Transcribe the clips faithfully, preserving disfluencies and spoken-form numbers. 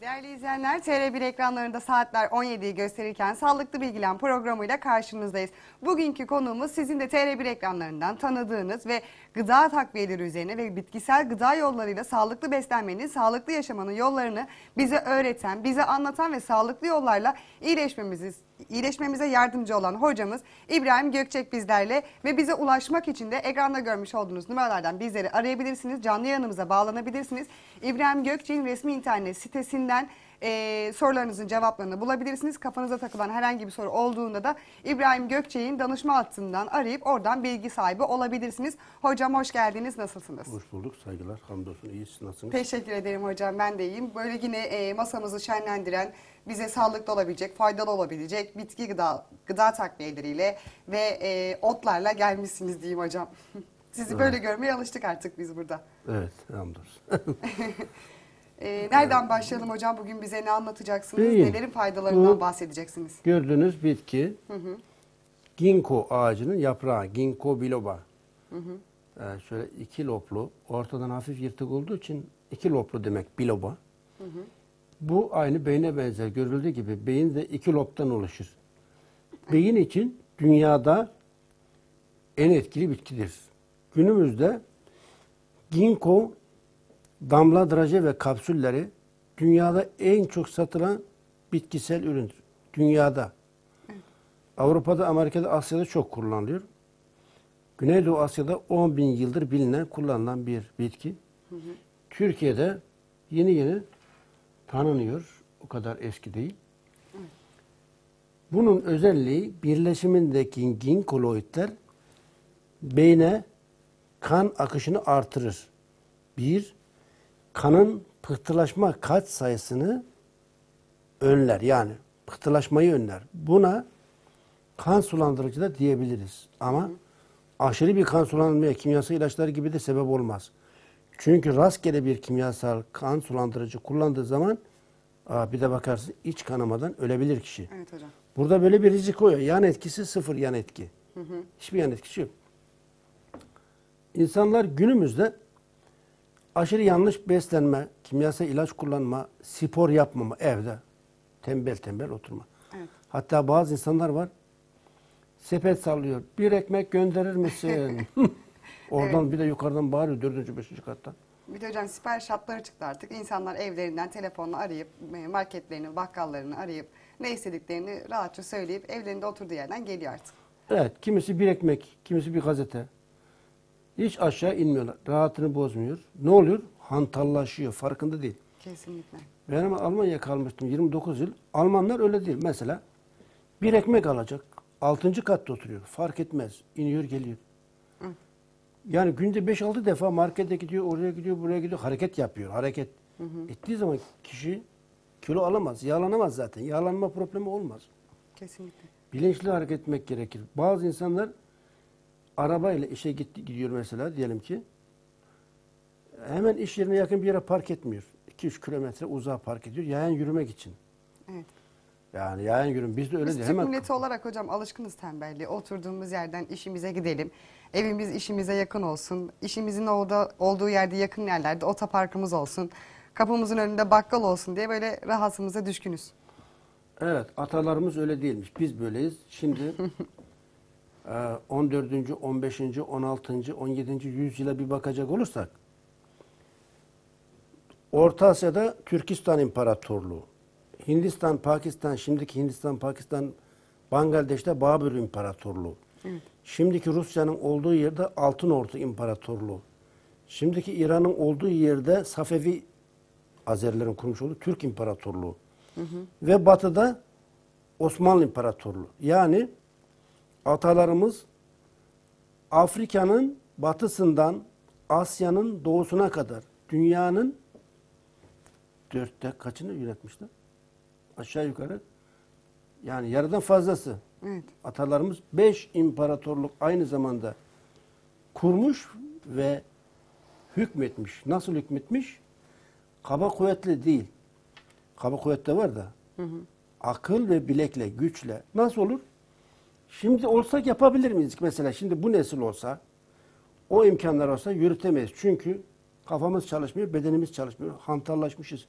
Değerli izleyenler, T R bir ekranlarında saatler on yediyi gösterirken Sağlıklı Bilgilen programıyla karşınızdayız. Bugünkü konuğumuz sizin de T R bir ekranlarından tanıdığınız ve gıda takviyeleri üzerine ve bitkisel gıda yollarıyla sağlıklı beslenmenin, sağlıklı yaşamanın yollarını bize öğreten, bize anlatan ve sağlıklı yollarla iyileşmemizi, iyileşmemize yardımcı olan hocamız İbrahim Gökçek bizlerle ve bize ulaşmak için de ekranda görmüş olduğunuz numaralardan bizleri arayabilirsiniz. Canlı yayınımıza bağlanabilirsiniz. İbrahim Gökçek'in resmi internet sitesinden e, sorularınızın cevaplarını bulabilirsiniz. Kafanıza takılan herhangi bir soru olduğunda da İbrahim Gökçek'in danışma hattından arayıp oradan bilgi sahibi olabilirsiniz. Hocam hoş geldiniz. Nasılsınız? Hoş bulduk. Saygılar. Hamdolsun. İyisiniz. Nasılsınız? Teşekkür ederim hocam. Ben de iyiyim. Böyle yine e, masamızı şenlendiren, bize sağlıklı olabilecek, faydalı olabilecek bitki gıda gıda takviyeleriyle ve e, otlarla gelmişsiniz diyeyim hocam. Sizi evet. Böyle görmeye alıştık artık biz burada. Evet, hamdolsun. e, nereden başlayalım hocam? Bugün bize ne anlatacaksınız? Beyin. Nelerin faydalarından Bu, bahsedeceksiniz? Gördüğünüz bitki, hı hı. ginkgo ağacının yaprağı, ginkgo biloba. Hı hı. Ee, şöyle iki loblu, ortadan hafif yırtık olduğu için iki loblu demek biloba. Hı hı. Bu aynı beyne benzer. Görüldüğü gibi beyin de iki lobdan oluşur. Beyin için dünyada en etkili bitkidir. Günümüzde ginkgo damla draje ve kapsülleri dünyada en çok satılan bitkisel üründür. Dünyada. Evet. Avrupa'da, Amerika'da, Asya'da çok kullanılıyor. Güneydoğu Asya'da on bin yıldır bilinen, kullanılan bir bitki. Hı hı. Türkiye'de yeni yeni tanınıyor. O kadar eski değil. Hı. Bunun özelliği birleşimindeki ginkoloidler beyne kan akışını artırır. Bir, kanın pıhtılaşma kat sayısını önler. Yani pıhtılaşmayı önler. Buna kan sulandırıcı da diyebiliriz. Ama hı. aşırı bir kan sulandırmaya kimyasal ilaçlar gibi de sebep olmaz. Çünkü rastgele bir kimyasal kan sulandırıcı kullandığı zaman bir de bakarsın iç kanamadan ölebilir kişi. Evet hocam. Burada böyle bir risk oluyor. Yan etkisi sıfır yan etki. Hı hı. Hiçbir yan etkisi yok. İnsanlar günümüzde aşırı yanlış beslenme, kimyasal ilaç kullanma, spor yapmama, evde tembel tembel oturma. Evet. Hatta bazı insanlar var, sepet sallıyor. Bir ekmek gönderir misin? Oradan evet. Bir de yukarıdan bağırıyor dördüncü, beşinci kattan. Bir de hocam sipariş hatları çıktı artık. İnsanlar evlerinden telefonla arayıp, marketlerini, bakkallarını arayıp ne istediklerini rahatça söyleyip evlerinde oturduğu yerden geliyor artık. Evet, kimisi bir ekmek, kimisi bir gazete. Hiç aşağı inmiyorlar. Rahatını bozmuyor. Ne oluyor? Hantallaşıyor. Farkında değil. Kesinlikle. Ben Almanya'ya kalmıştım yirmi dokuz yıl. Almanlar öyle değil. Mesela bir ekmek alacak. altıncı katta oturuyor. Fark etmez. İniyor geliyor. Hı. Yani günde beş altı defa markete gidiyor, oraya gidiyor, buraya gidiyor. Hareket yapıyor. Hareket hı hı. ettiği zaman kişi kilo alamaz. Yağlanamaz zaten. Yağlanma problemi olmaz. Kesinlikle. Bilinçli hareket etmek gerekir. Bazı insanlar arabayla işe gitti, gidiyor mesela diyelim ki. Hemen iş yerine yakın bir yere park etmiyor. iki üç kilometre uzağa park ediyor. Yayan yürümek için. Evet. Yani yayan yürüm. Biz de öyle Biz değil. Türk Hemen... milleti olarak hocam alışkınız tembelliğe. Oturduğumuz yerden işimize gidelim. Evimiz işimize yakın olsun. İşimizin olduğu, olduğu yerde yakın yerlerde otoparkımız olsun. Kapımızın önünde bakkal olsun diye böyle rahatımıza düşkünüz. Evet. Atalarımız öyle değilmiş. Biz böyleyiz. Şimdi on dördüncü, on beşinci, on altıncı, on yedinci yüzyıla bir bakacak olursak Orta Asya'da Türkistan İmparatorluğu, Hindistan, Pakistan, şimdiki Hindistan, Pakistan, Bangladeş'te Babür İmparatorluğu, evet. Şimdiki Rusya'nın olduğu yerde Altınordu İmparatorluğu, şimdiki İran'ın olduğu yerde Safevi Azerilerin kurmuş olduğu Türk İmparatorluğu hı hı. ve batıda Osmanlı İmparatorluğu. Yani atalarımız Afrika'nın batısından Asya'nın doğusuna kadar dünyanın dörtte kaçını yönetmişler? Aşağı yukarı. Yani yarıdan fazlası. Evet. Atalarımız beş imparatorluk aynı zamanda kurmuş ve hükmetmiş. Nasıl hükmetmiş? Kaba kuvvetli değil. Kaba kuvvette var da. Hı hı. Akıl ve bilekle, güçle. Nasıl olur? Şimdi olsak yapabilir miyiz? Mesela şimdi bu nesil olsa, o imkanlar olsa yürütemeyiz. Çünkü kafamız çalışmıyor, bedenimiz çalışmıyor. Hantallaşmışız.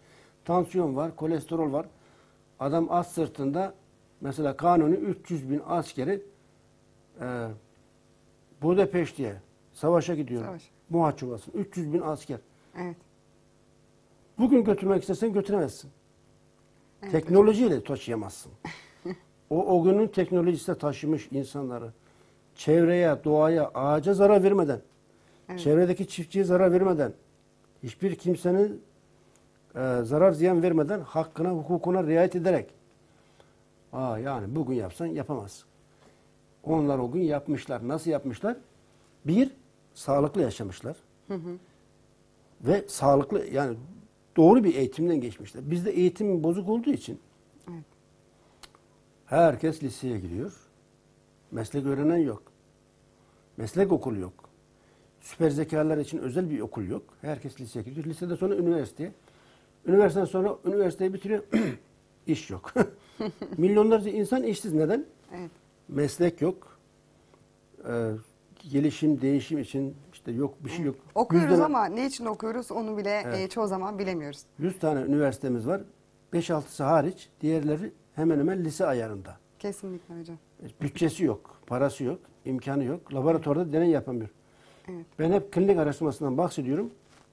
tansiyon var, kolesterol var. Adam at sırtında mesela kanuni üç yüz bin askeri e, Budapeşte'ye savaşa gidiyor. Savaş. Muhaç Ovası'na. üç yüz bin asker. Evet. Bugün götürmek istesen götüremezsin. Evet. Teknolojiyle taşıyamazsın. O, o günün teknolojisi taşımış insanları. Çevreye, doğaya, ağaca zarar vermeden, Evet. çevredeki çiftçiye zarar vermeden, hiçbir kimsenin e, zarar ziyan vermeden, hakkına, hukukuna riayet ederek. Aa, yani bugün yapsan yapamazsın. Onlar o gün yapmışlar. Nasıl yapmışlar? Bir, sağlıklı yaşamışlar. Hı hı. Ve sağlıklı, yani doğru bir eğitimden geçmişler. Bizde eğitim bozuk olduğu için Evet. herkes liseye gidiyor. Meslek öğrenen yok. Meslek okulu yok. Süper zekalar için özel bir okul yok. Herkes liseye gidiyor. Lisede sonra üniversiteye. Üniversiteden sonra üniversiteyi bitiriyor. İş yok. Milyonlarca insan işsiz. Neden? Evet. Meslek yok. Ee, gelişim, değişim için işte yok, bir şey yok. Okuyoruz Yüzden- ama ne için okuyoruz onu bile Evet. e, çoğu zaman bilemiyoruz. yüz tane üniversitemiz var. beş altısı hariç, diğerleri hemen hemen lise ayarında. Kesinlikle hocam. Bütçesi yok, parası yok, imkanı yok. Laboratuvarda deney yapamıyor. Evet. Ben hep klinik araştırmasından bahsediyorum.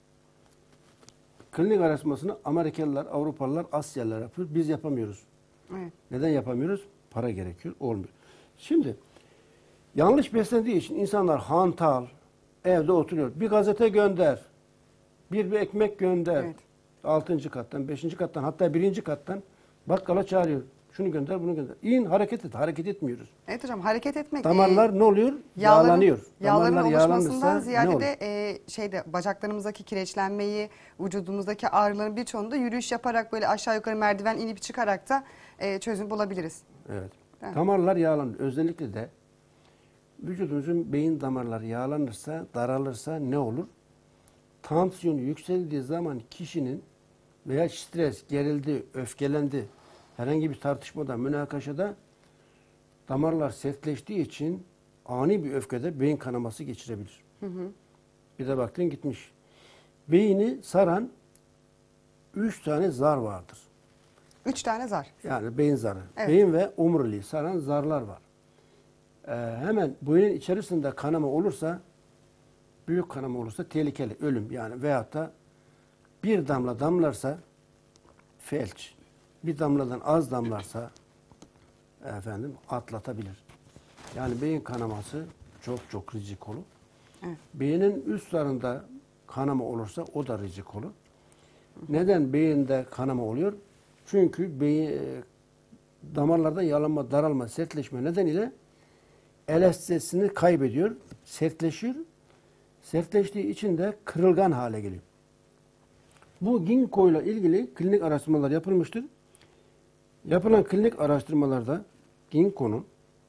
Klinik araştırmasını Amerikalılar, Avrupalılar, Asyalılar yapıyor. Biz yapamıyoruz. Evet. Neden yapamıyoruz? Para gerekiyor, olmuyor. Şimdi yanlış beslendiği için insanlar hantal, evde oturuyor. Bir gazete gönder, bir bir ekmek gönder. Evet. Altıncı kattan, beşinci kattan, hatta birinci kattan bakkala çağırıyor. Şunu gönder, bunu gönder. İn, hareket et. Hareket etmiyoruz. Evet hocam, hareket etmek. Damarlar e, ne oluyor? Yağların, Yağlanıyor. yağların Damarlar oluşmasından yağlanırsa ne ziyade olur? de e, şeyde bacaklarımızdaki kireçlenmeyi, vücudumuzdaki ağrıların birçoğunda yürüyüş yaparak böyle aşağı yukarı merdiven inip çıkarak da e, çözüm bulabiliriz. Evet. Evet. Damarlar yağlanır. Özellikle de vücudumuzun beyin damarları yağlanırsa, daralırsa ne olur? Tansiyonu yükseldiği zaman kişinin veya stres, gerildi, öfkelendi, herhangi bir tartışmada, münakaşada damarlar sertleştiği için ani bir öfkede beyin kanaması geçirebilir. Hı hı. Bir de baktın gitmiş. Beyni saran üç tane zar vardır. Üç tane zar. Yani beyin zarı. Evet. Beyin ve omuriliği saran zarlar var. Ee, hemen beynin içerisinde kanama olursa, büyük kanama olursa tehlikeli, ölüm yani, veyahut da bir damla damlarsa felç, bir damladan az damlarsa efendim atlatabilir. Yani beyin kanaması çok çok rizikolu. Evet. Beynin üst zarında kanama olursa o da rizikolu. Neden beyinde kanama oluyor? Çünkü beyin, damarlarda yağlanma, daralma, sertleşme nedeniyle elastisitesini kaybediyor, sertleşiyor. Sertleştiği için de kırılgan hale geliyor. Bu ginkgo ile ilgili klinik araştırmalar yapılmıştır. Yapılan klinik araştırmalarda ginkgonun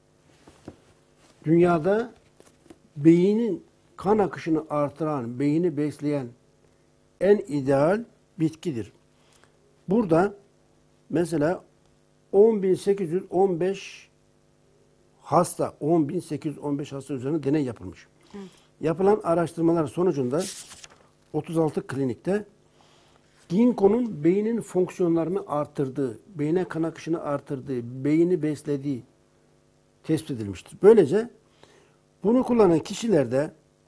dünyada beynin kan akışını artıran, beyni besleyen en ideal bitkidir. Burada mesela on bin sekiz yüz on beş hasta, on bin sekiz yüz on beş hasta üzerine deney yapılmış. Evet. Yapılan araştırmalar sonucunda otuz altı klinikte ginkgonun beynin fonksiyonlarını artırdığı, beyne kan akışını artırdığı, beyni beslediği tespit edilmiştir. Böylece bunu kullanan kişilerde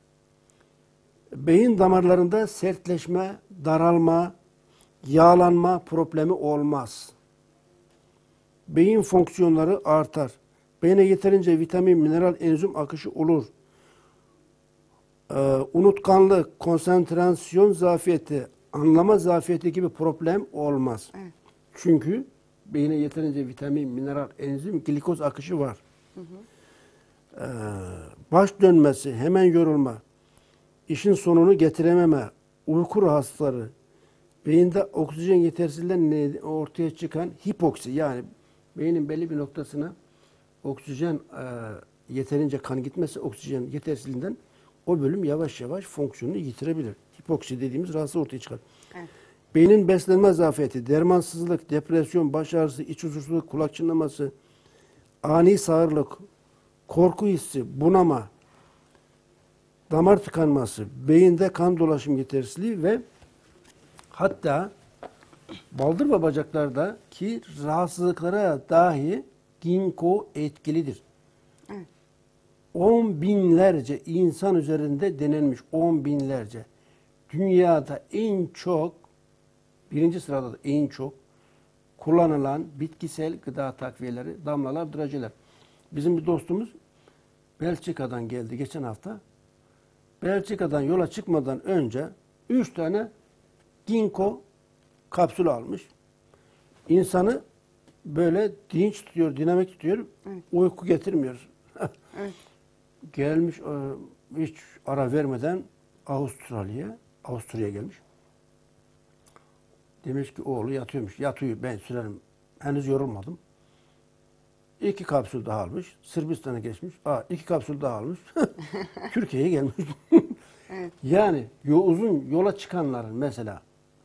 beyin damarlarında sertleşme, daralma, yağlanma problemi olmaz. Beyin fonksiyonları artar. Beyne yeterince vitamin, mineral, enzim akışı olur. Ee, unutkanlık, konsantrasyon zafiyeti, anlama zafiyeti gibi problem olmaz. Evet. Çünkü beyine yeterince vitamin, mineral, enzim, glikoz akışı var. Hı hı. Ee, baş dönmesi, hemen yorulma, işin sonunu getirememe, uyku rahatsızlıkları, beyinde oksijen yetersizliğinden ortaya çıkan hipoksi, yani beynin belli bir noktasına oksijen e, yeterince kan gitmesi, oksijen yetersizliğinden o bölüm yavaş yavaş fonksiyonunu yitirebilir. Hipoksi dediğimiz rahatsızlık ortaya çıkar. Evet. Beynin beslenme zafiyeti, dermansızlık, depresyon, baş ağrısı, iç huzursuzluk, kulak çınlaması, ani sağırlık, korku hissi, bunama, damar tıkanması, beyinde kan dolaşım yetersizliği ve hatta baldır ve bacaklardaki rahatsızlıklara dahi ginkgo etkilidir. Evet. On binlerce insan üzerinde denenmiş, on binlerce. Dünyada en çok, birinci sırada da en çok kullanılan bitkisel gıda takviyeleri, damlalar, drajeler. Bizim bir dostumuz Belçika'dan geldi geçen hafta. Belçika'dan yola çıkmadan önce üç tane ginkgo kapsül almış. İnsanı böyle dinç tutuyor, dinamik tutuyor, Evet. uyku getirmiyor. Evet. Gelmiş e, hiç ara vermeden Avustralya'ya, Avusturya'ya gelmiş. Demiş ki oğlu yatıyormuş. Yatıyor, ben sürerim. Henüz yorulmadım. İki kapsül daha almış. Sırbistan'a geçmiş. Aa, iki kapsül daha almış. Türkiye'ye gelmiş. Evet. Yani yo, uzun yola çıkanların mesela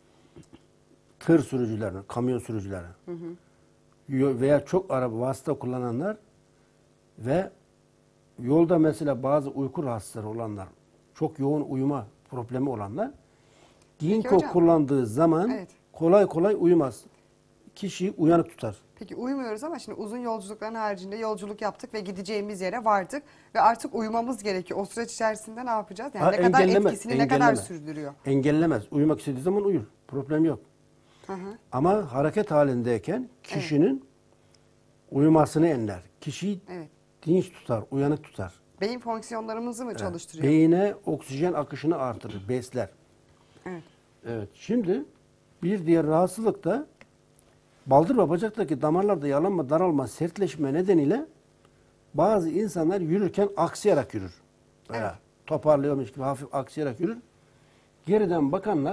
tır sürücülerinin, kamyon sürücülerinin Hı hı. yo- veya çok araba vasıta kullananlar ve yolda mesela bazı uyku rahatsızları olanlar, çok yoğun uyuma problemi olanlar ginkgo hocam. kullandığı zaman Evet. kolay kolay uyumaz. Kişiyi uyanık tutar. Peki uyumuyoruz ama şimdi uzun yolculukların haricinde yolculuk yaptık ve gideceğimiz yere vardık ve artık uyumamız gerekiyor. O süreç içerisinde ne yapacağız? Yani Ha, ne kadar engelleme- etkisini ne kadar engelleme. sürdürüyor? Engellemez. Uyumak istediği zaman uyur. Problem yok. Hı hı. Ama hareket halindeyken kişinin uyumasını enler. Kişiyi Evet. dinç tutar, uyanık tutar. Beyin fonksiyonlarımızı mı çalıştırıyor? Beyine oksijen akışını artırır, besler. Evet. Evet. Şimdi bir diğer rahatsızlık da baldır ve bacaktaki damarlarda yağlanma, daralma, sertleşme nedeniyle bazı insanlar yürürken aksayarak yürür. Veya Evet. toparlıyormuş gibi hafif aksayarak yürür. Geriden bakanlar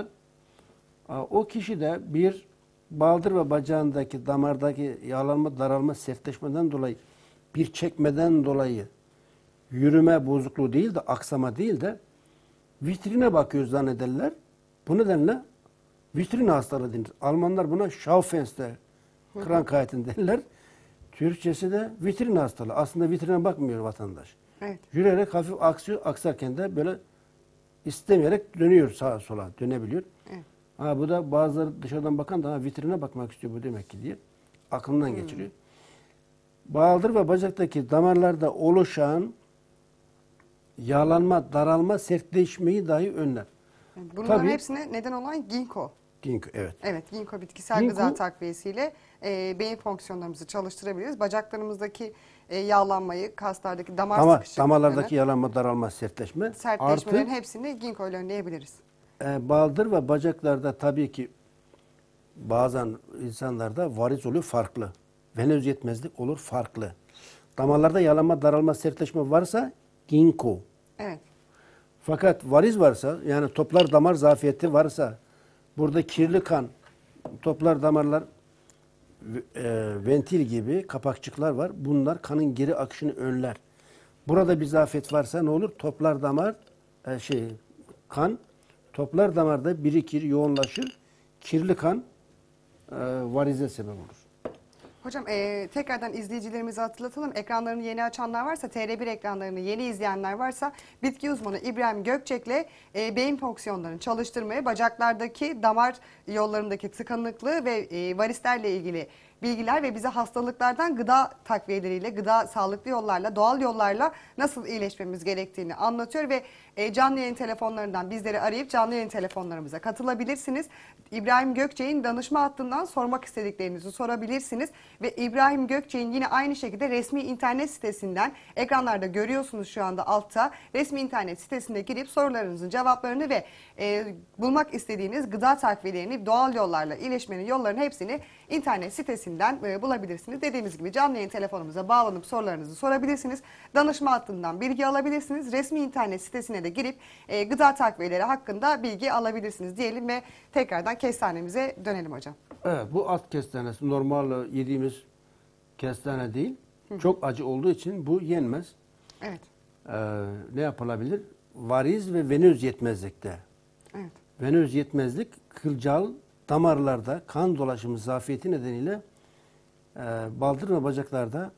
o kişi de bir baldır ve bacağındaki damardaki yağlanma, daralma, sertleşmeden dolayı bir çekmeden dolayı yürüme bozukluğu değil de aksama değil de vitrine bakıyor zannederler. Bu nedenle vitrin hastalığı denir. Almanlar buna Schaufenster Krankheiten derler. Türkçesi de vitrin hastalığı. Aslında vitrine bakmıyor vatandaş. Evet. Yürüyerek hafif aksıyor. Aksarken de böyle istemeyerek dönüyor sağa sola. Dönebiliyor. Evet. Ha, bu da bazıları dışarıdan bakan da ha, vitrine bakmak istiyor bu demek ki diye aklından geçiriyor. Baldır ve bacaktaki damarlarda oluşan yağlanma, daralma, sertleşmeyi dahi önler. Yani bunların Tabii. hepsine neden olan ginkgo. Ginkgo, evet. Evet, ginkgo bitkisel Ginkgo- gıda takviyesiyle e, beyin fonksiyonlarımızı çalıştırabiliriz. Bacaklarımızdaki e, yağlanmayı, kaslardaki damar Damar, sıkışıklığını, damarlardaki yağlanma, daralma, sertleşme. sertleşmelerin Artı hepsini ginkgo ile önleyebiliriz. e, baldır ve bacaklarda tabii ki bazen insanlarda variz oluyor farklı. Venöz yetmezlik olur farklı. Damarlarda yağlanma, daralma, sertleşme varsa ginkgo. Evet. Fakat variz varsa, yani toplar damar zafiyeti varsa, burada kirli kan, toplar damarlar, e, ventil gibi kapakçıklar var. Bunlar kanın geri akışını önler. Burada bir zafiyet varsa ne olur? Toplar damar, e, şey, kan, toplar damarda birikir, yoğunlaşır. Kirli kan e, varize sebep olur. Hocam e, tekrardan izleyicilerimize hatırlatalım. Ekranlarını yeni açanlar varsa, T R bir ekranlarını yeni izleyenler varsa bitki uzmanı İbrahim Gökçek'le e, beyin fonksiyonlarını çalıştırmaya, bacaklardaki damar yollarındaki tıkanıklığı ve e, varislerle ilgili bilgiler ve bize hastalıklardan gıda takviyeleriyle, gıda sağlıklı yollarla, doğal yollarla nasıl iyileşmemiz gerektiğini anlatıyor ve e, canlı yayın telefonlarından bizleri arayıp canlı yayın telefonlarımıza katılabilirsiniz. İbrahim Gökçek'in danışma hattından sormak istediklerinizi sorabilirsiniz ve İbrahim Gökçek'in yine aynı şekilde resmi internet sitesinden, ekranlarda görüyorsunuz şu anda altta, resmi internet sitesine girip sorularınızın cevaplarını ve e, bulmak istediğiniz gıda takviyelerini, doğal yollarla iyileşmenin yollarının hepsini internet sitesinden e, bulabilirsiniz. Dediğimiz gibi canlı yayın telefonumuza bağlanıp sorularınızı sorabilirsiniz. Danışma hattından bilgi alabilirsiniz. Resmi internet sitesine de girip e, gıda takviyeleri hakkında bilgi alabilirsiniz diyelim ve tekrardan kestanemize dönelim hocam. Evet, bu at kestanesi normal yediğimiz kestane değil. Çok acı olduğu için bu yenmez. Evet. Ee, ne yapılabilir? Variz ve venöz yetmezlikte. Evet. Venöz yetmezlik, kılcal damarlarda kan dolaşımı zafiyeti nedeniyle e, baldır ve bacaklarda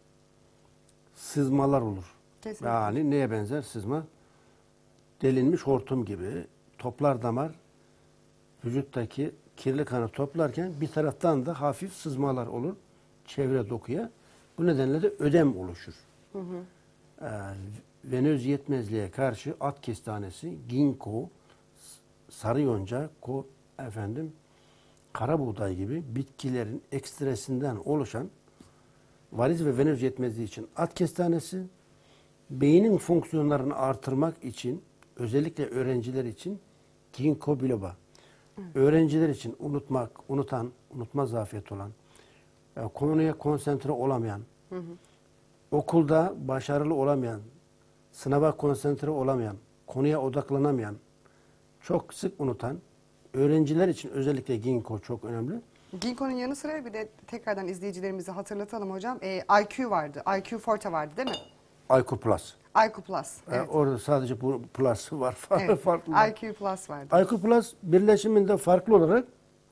sızmalar olur. Kesinlikle. Yani neye benzer sızma? Delinmiş hortum gibi toplar damar vücuttaki kirli kanı toplarken bir taraftan da hafif sızmalar olur çevre dokuya. Bu nedenle de ödem oluşur. Hı hı. Ee, venöz yetmezliğe karşı at kestanesi, ginkgo, sarı yonca, ko, efendim, kara buğday gibi bitkilerin ekstresinden oluşan variz ve venöz yetmezliği için at kestanesi, beynin fonksiyonlarını artırmak için, özellikle öğrenciler için ginkgo biloba. Hı. Öğrenciler için unutmak, unutan, unutma zafiyeti olan, konuya konsantre olamayan, hı hı. okulda başarılı olamayan, sınava konsantre olamayan, konuya odaklanamayan, çok sık unutan öğrenciler için özellikle ginkgo çok önemli. Ginkgo'nun yanı sıra bir de tekrardan izleyicilerimize hatırlatalım hocam. E, I Q vardı. I Q Forte vardı değil mi? I Q Plus. I Q Plus. Evet. Ee, orada sadece bu plus var. Evet. farklı. I Q Plus vardı. I Q Plus birleşiminde farklı olarak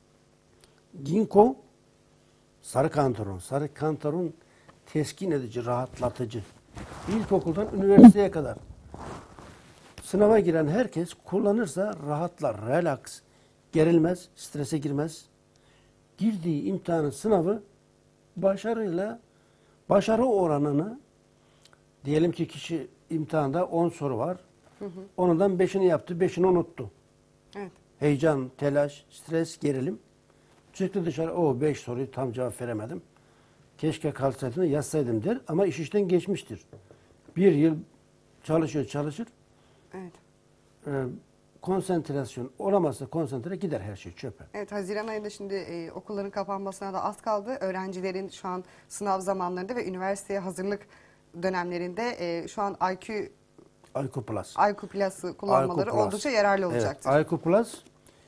ginkgo, sarı kantaron. Sarı kantaron teskin edici, rahatlatıcı. İlkokuldan üniversiteye kadar sınava giren herkes kullanırsa rahatlar, relax, gerilmez, strese girmez. Girdiği imtihanın sınavı başarıyla, başarı oranını, diyelim ki kişi imtihanda on soru var. Hı hı. Ondan beşini yaptı, beşini unuttu. Evet. Heyecan, telaş, stres, gerilim. Çıktı dışarı, o beş soruyu tam cevap veremedim. Keşke kalsaydım, yazsaydım der ama iş işten geçmiştir. Bir yıl çalışıyor, çalışır. Evet. Ee, konsantrasyon olamazsa konsantre gider her şey çöpe. Evet, Haziran ayında şimdi e, okulların kapanmasına da az kaldı. Öğrencilerin şu an sınav zamanlarında ve üniversiteye hazırlık dönemlerinde e, şu an I Q I Q Plus. I Q Plus'ı kullanmaları I Q Plus. oldukça yararlı olacaktır. Evet, I Q Plus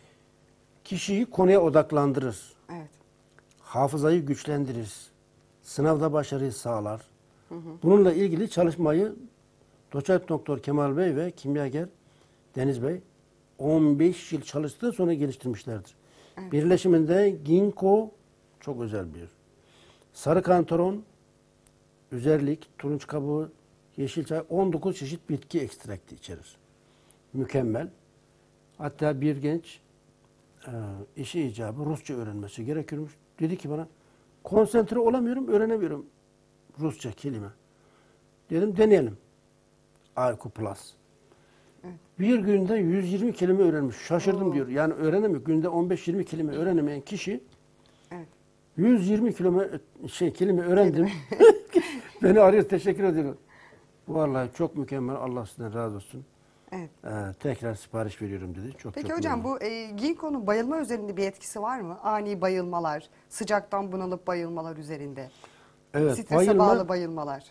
kişiyi konuya odaklandırır. Evet. Hafızayı güçlendirir. Sınavda başarıyı sağlar. Hı hı. Bununla ilgili çalışmayı Doçent Doktor Kemal Bey ve kimyager Deniz Bey on beş yıl çalıştığı sonra geliştirmişlerdir. Evet. Birleşiminde ginkgo çok özel bir. Sarı kantaron, üzerlik, turunç kabuğu, yeşil çay on dokuz çeşit bitki ekstrakti içerir. Mükemmel. Hatta bir genç e, işi icabı Rusça öğrenmesi gerekiyormuş. Dedi ki bana konsantre olamıyorum, öğrenemiyorum Rusça kelime. Dedim deneyelim. I Q Plus. Evet. Bir günde yüz yirmi kelime öğrenmiş. Şaşırdım Oo. diyor. Yani öğrenemiyor. Günde on beş yirmi kelime öğrenemeyen kişi evet. yüz yirmi kelime şey kelime öğrendim. Beni arıyor, teşekkür ediyorum. Vallahi çok mükemmel. Allah sizden razı olsun. Evet. Ee, tekrar sipariş veriyorum dedi. Çok Peki çok hocam memnun. bu e, ginkgonun bayılma üzerinde bir etkisi var mı? Ani bayılmalar, sıcaktan bunalıp bayılmalar üzerinde. Evet, strese bayılma, bağlı bayılmalar.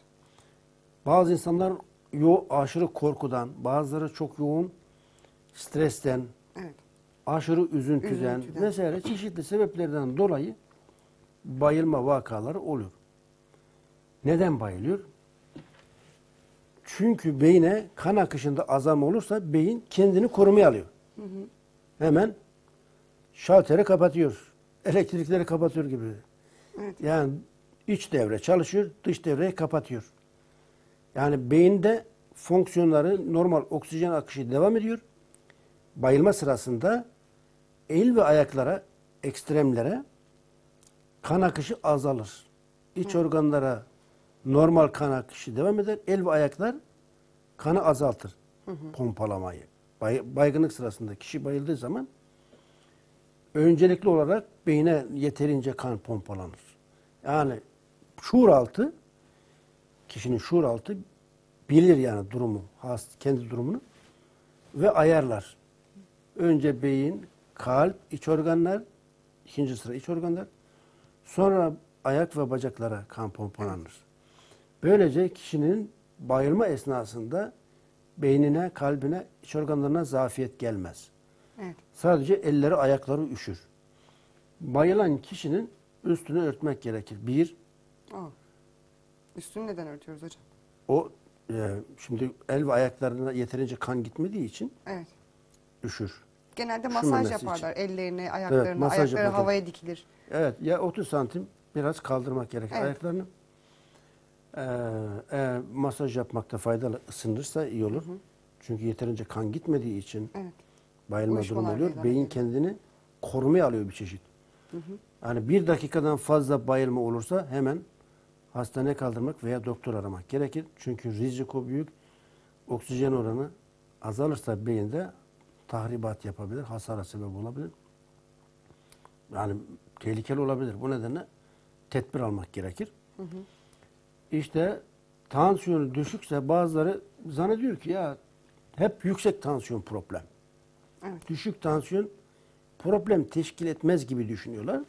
Bazı insanlar yo aşırı korkudan, bazıları çok yoğun stresten, evet. aşırı üzüntüden, üzüntüden vesaire çeşitli sebeplerden dolayı bayılma vakaları oluyor. Neden bayılıyor? Çünkü beyne kan akışında azalma olursa beyin kendini korumaya alıyor. Hı hı. Hemen şalteri kapatıyor. Elektrikleri kapatıyor gibi. Evet. Yani iç devre çalışıyor, dış devreyi kapatıyor. Yani beyinde fonksiyonları normal oksijen akışı devam ediyor. Bayılma sırasında el ve ayaklara, ekstremlere kan akışı azalır. İç Hı. organlara normal kan akışı devam eder. El ve ayaklar kanı azaltır. Hı hı. Pompalamayı. Bay, baygınlık sırasında kişi bayıldığı zaman öncelikli olarak beyne yeterince kan pompalanır. Yani şuur altı, kişinin şuur altı bilir yani durumu, kendi durumunu ve ayarlar. Önce beyin, kalp, iç organlar, ikinci sıra iç organlar, sonra ayak ve bacaklara kan pompalanır. Böylece kişinin bayılma esnasında beynine, kalbine, iç organlarına zafiyet gelmez. Evet. Sadece elleri, ayakları üşür. Bayılan kişinin üstünü örtmek gerekir. Bir. Aa, üstünü neden örtüyoruz hocam? O e, şimdi el ve ayaklarına yeterince kan gitmediği için evet. üşür. Genelde masaj yaparlar için. Ellerini, ayaklarını, evet, ayakları yapılır. Havaya dikilir. Evet, ya otuz santim biraz kaldırmak gerekir evet. ayaklarını. Ee, e, masaj yapmakta faydalı, ısınırsa iyi olur. Hı hı. Çünkü yeterince kan gitmediği için evet. bayılma durumu oluyor. Beyin kendini korumaya alıyor bir çeşit. Yani bir dakikadan fazla bayılma olursa hemen hastaneye kaldırmak veya doktor aramak gerekir. Çünkü riziko büyük. Oksijen oranı azalırsa beyinde tahribat yapabilir, hasara sebep olabilir. Yani tehlikeli olabilir. Bu nedenle tedbir almak gerekir. Hı hı. İşte tansiyonu düşükse bazıları zannediyor ki ya hep yüksek tansiyon problem. Evet. Düşük tansiyon problem teşkil etmez gibi düşünüyorlar.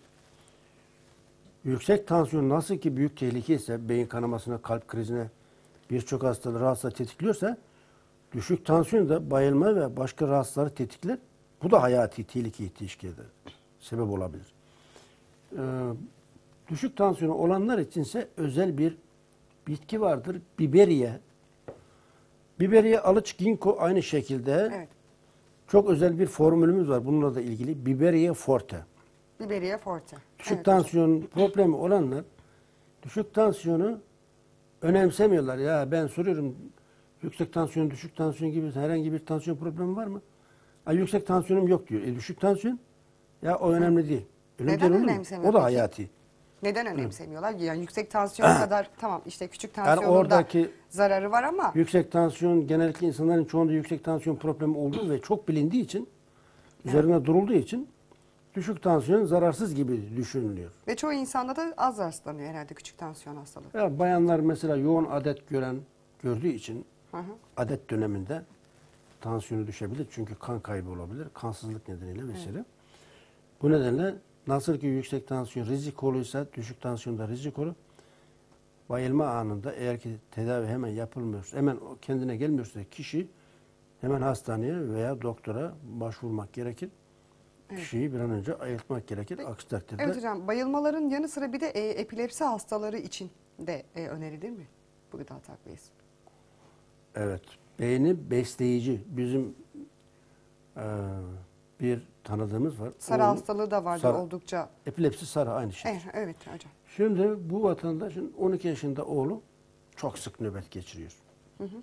Yüksek tansiyon nasıl ki büyük tehlike ise beyin kanamasına, kalp krizine birçok hastalığı rahatsızlığı tetikliyorsa düşük tansiyon da bayılma ve başka rahatsızlıkları tetikler. Bu da hayati tehlikeyi teşkil eder. Sebep olabilir. Ee, düşük tansiyonu olanlar içinse özel bir bitki vardır. Biberiye. Biberiye, alıç, ginkgo aynı şekilde. Evet. Çok özel bir formülümüz var bununla da ilgili. Biberiye forte. Biberiye forte. Düşük Evet, tansiyon problemi olanlar düşük tansiyonu önemsemiyorlar. Ya ben soruyorum yüksek tansiyon, düşük tansiyon gibi herhangi bir tansiyon problemi var mı? Ay, yüksek tansiyonum yok diyor. E, düşük tansiyon? Ya o önemli değil. Önemli Neden değil olur mu? önemsemiyor O da peki? hayati. Neden önemsemiyorlar? Yani yüksek tansiyon kadar tamam işte küçük tansiyonun oradaki- da zararı var ama Yüksek tansiyon genellikle insanların çoğunda yüksek tansiyon problemi olduğu ve çok bilindiği için üzerine durulduğu için düşük tansiyon zararsız gibi düşünülüyor. ve çoğu insanda da az rastlanıyor herhalde küçük tansiyon hastalığı. Ya bayanlar mesela yoğun adet gören gördüğü için Hı hı. adet döneminde tansiyonu düşebilir. Çünkü kan kaybı olabilir. Kansızlık nedeniyle vesaire. Bu nedenle nasıl ki yüksek tansiyon rizikoluysa düşük tansiyon da rizikolu. Bayılma anında eğer ki tedavi hemen yapılmıyorsa, hemen o kendine gelmiyorsa kişi hemen hastaneye veya doktora başvurmak gerekir. Kişiyi bir an önce ayıltmak gerekir. Aksi takdirde Evet hocam, bayılmaların yanı sıra bir de e, epilepsi hastaları için de e, önerilir mi bu gıda takviyesi? evet, beyni besleyici. Bizim e, bir tanıdığımız var. Sarı Onun- hastalığı da vardır sarı- oldukça. Epilepsi sarı aynı şey. Evet, evet hocam. Şimdi bu vatandaşın on iki yaşında oğlu çok sık nöbet geçiriyor. Hı hı.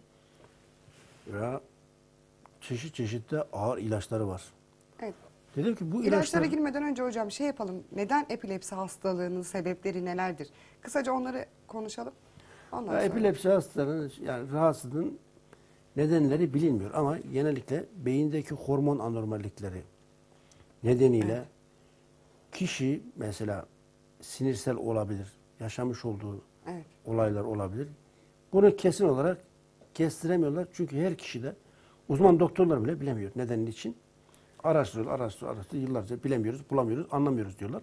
Ve çeşit çeşit de ağır ilaçları var. Evet. Dedim ki bu İlaçlara ilaçlar girmeden önce hocam şey yapalım. Neden epilepsi hastalığının sebepleri nelerdir? Kısaca onları konuşalım. Ondan ya sonra. epilepsi hastalarının yani rahatsızlığın nedenleri bilinmiyor ama genellikle beyindeki hormon anormallikleri nedeniyle Evet. kişi mesela sinirsel olabilir, yaşamış olduğu Evet. olaylar olabilir. Bunu kesin olarak kestiremiyorlar çünkü her kişi de uzman doktorlar bile bilemiyor neden için. Araştırıyorlar, araştırıyorlar, araştırıyorlar. Yıllarca bilemiyoruz, bulamıyoruz, anlamıyoruz diyorlar.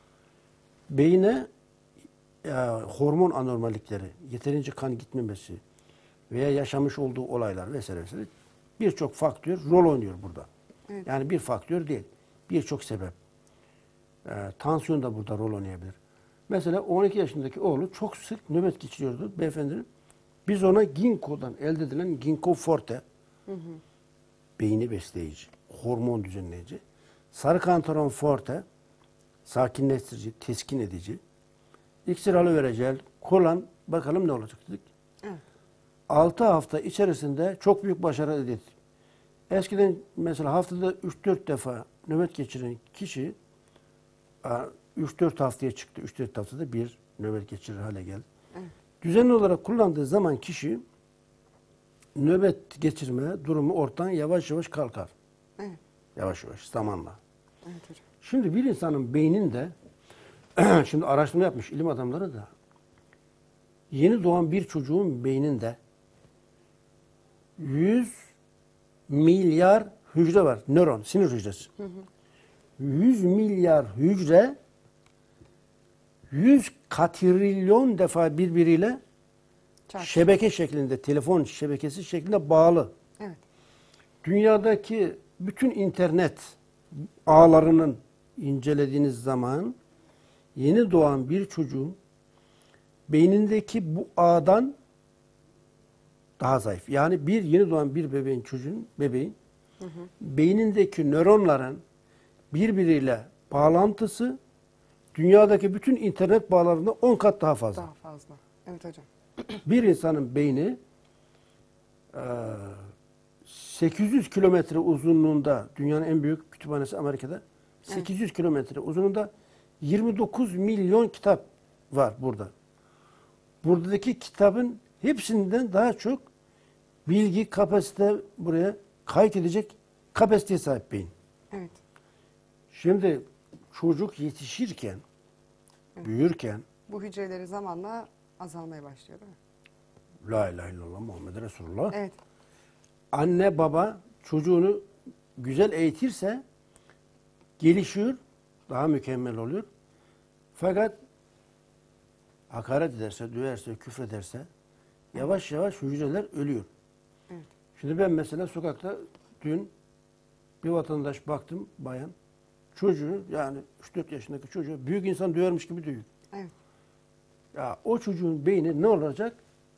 Beyine e, hormon anormallikleri, yeterince kan gitmemesi veya yaşamış olduğu olaylar vesaire vesaire birçok faktör rol oynuyor burada. Evet. Yani bir faktör değil, birçok sebep. E, tansiyon da burada rol oynayabilir. Mesela on iki yaşındaki oğlu çok sık nöbet geçiriyordu beyefendinin. Biz ona ginkgo'dan elde edilen ginkgo forte, Hı hı. beyni besleyici, hormon düzenleyici, sarı kantaron forte, sakinleştirici, teskin edici, iksir alıvereceğiz, kolan, bakalım ne olacak dedik. Evet. altı hafta içerisinde çok büyük başarı elde ettik. Eskiden mesela haftada üç dört defa nöbet geçiren kişi üç dört haftaya çıktı. üç dört haftada bir nöbet geçirir hale geldi. Evet. Düzenli olarak kullandığı zaman kişi nöbet geçirme durumu ortadan yavaş yavaş kalkar. Evet. Yavaş yavaş zamanla. Evet hocam. Şimdi bir insanın beyninde şimdi araştırma yapmış ilim adamları da yeni doğan bir çocuğun beyninde yüz milyar hücre var. Nöron, sinir hücresi. Hı hı. yüz milyar hücre yüz katrilyon defa birbiriyle Çarpı. şebeke şeklinde, telefon şebekesi şeklinde bağlı. Evet. Dünyadaki bütün internet ağlarının incelediğiniz zaman yeni doğan bir çocuğun beynindeki bu ağdan daha zayıf. Yani bir yeni doğan bir bebeğin çocuğun, bebeğin Hı hı. beynindeki nöronların birbiriyle bağlantısı dünyadaki bütün internet bağlarında on kat daha fazla. Daha fazla. Evet hocam. Bir insanın beyni eee, sekiz yüz kilometre uzunluğunda dünyanın en büyük kütüphanesi Amerika'da sekiz yüz kilometre uzunluğunda yirmi dokuz milyon kitap var burada. Buradaki kitabın hepsinden daha çok bilgi, kapasite buraya kayıt edecek kapasiteye sahip beyin. Evet. Şimdi çocuk yetişirken, büyürken Bu hücreleri zamanla azalmaya başlıyor değil mi? La ilahe illallah Muhammed Resulullah. Evet. Anne baba çocuğunu güzel eğitirse gelişiyor, daha mükemmel oluyor. Fakat hakaret ederse, döverse, küfrederse yavaş yavaş hücreler ölüyor. Evet. Şimdi ben mesela sokakta dün bir vatandaş baktım bayan çocuğu yani üç dört yaşındaki çocuğu büyük insan dövermiş gibi dövüyor. Evet. Ya o çocuğun beyni ne olacak?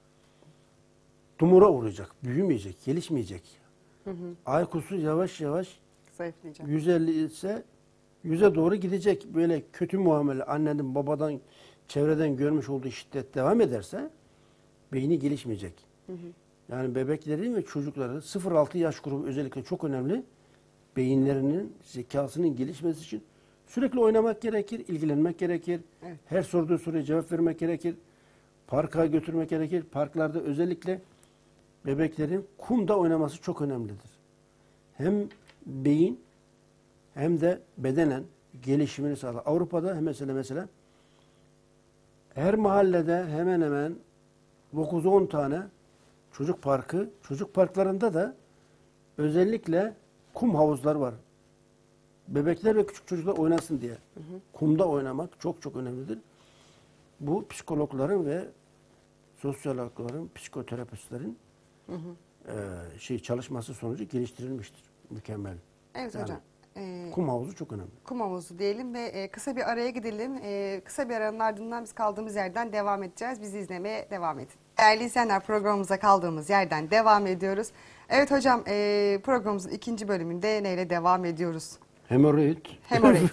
Tumura uğrayacak, büyümeyecek, gelişmeyecek. Hı hı. I Q'su yavaş yavaş Zayıflayacak. yüz elli ise yüze doğru gidecek. Böyle kötü muamele annenin babadan çevreden görmüş olduğu şiddet devam ederse beyni gelişmeyecek. Hı hı. Yani bebeklerin ve çocukların sıfır altı yaş grubu özellikle çok önemli. Beyinlerinin zekasının gelişmesi için sürekli oynamak gerekir, ilgilenmek gerekir. Evet. Her sorduğu soruya cevap vermek gerekir. Parka götürmek gerekir. Parklarda özellikle bebeklerin kumda oynaması çok önemlidir. Hem beyin hem de bedenen gelişimini sağlar. Avrupa'da mesela mesela her mahallede hemen hemen dokuz on tane çocuk parkı, çocuk parklarında da özellikle kum havuzlar var. Bebekler ve küçük çocuklar oynasın diye. Hı hı. Kumda oynamak çok çok önemlidir. Bu psikologların ve sosyologların, psikoterapistlerin hı hı. E, şey çalışması sonucu geliştirilmiştir. Mükemmel. Evet yani, hocam. Ee, kum havuzu çok önemli. Kum havuzu diyelim ve e, kısa bir araya gidelim. E, kısa bir aranın ardından biz kaldığımız yerden devam edeceğiz. Bizi izlemeye devam edin. Değerli izleyenler, programımıza kaldığımız yerden devam ediyoruz. Evet hocam, e, programımızın ikinci bölümünde neyle devam ediyoruz? Hemoroid. Hemoroid.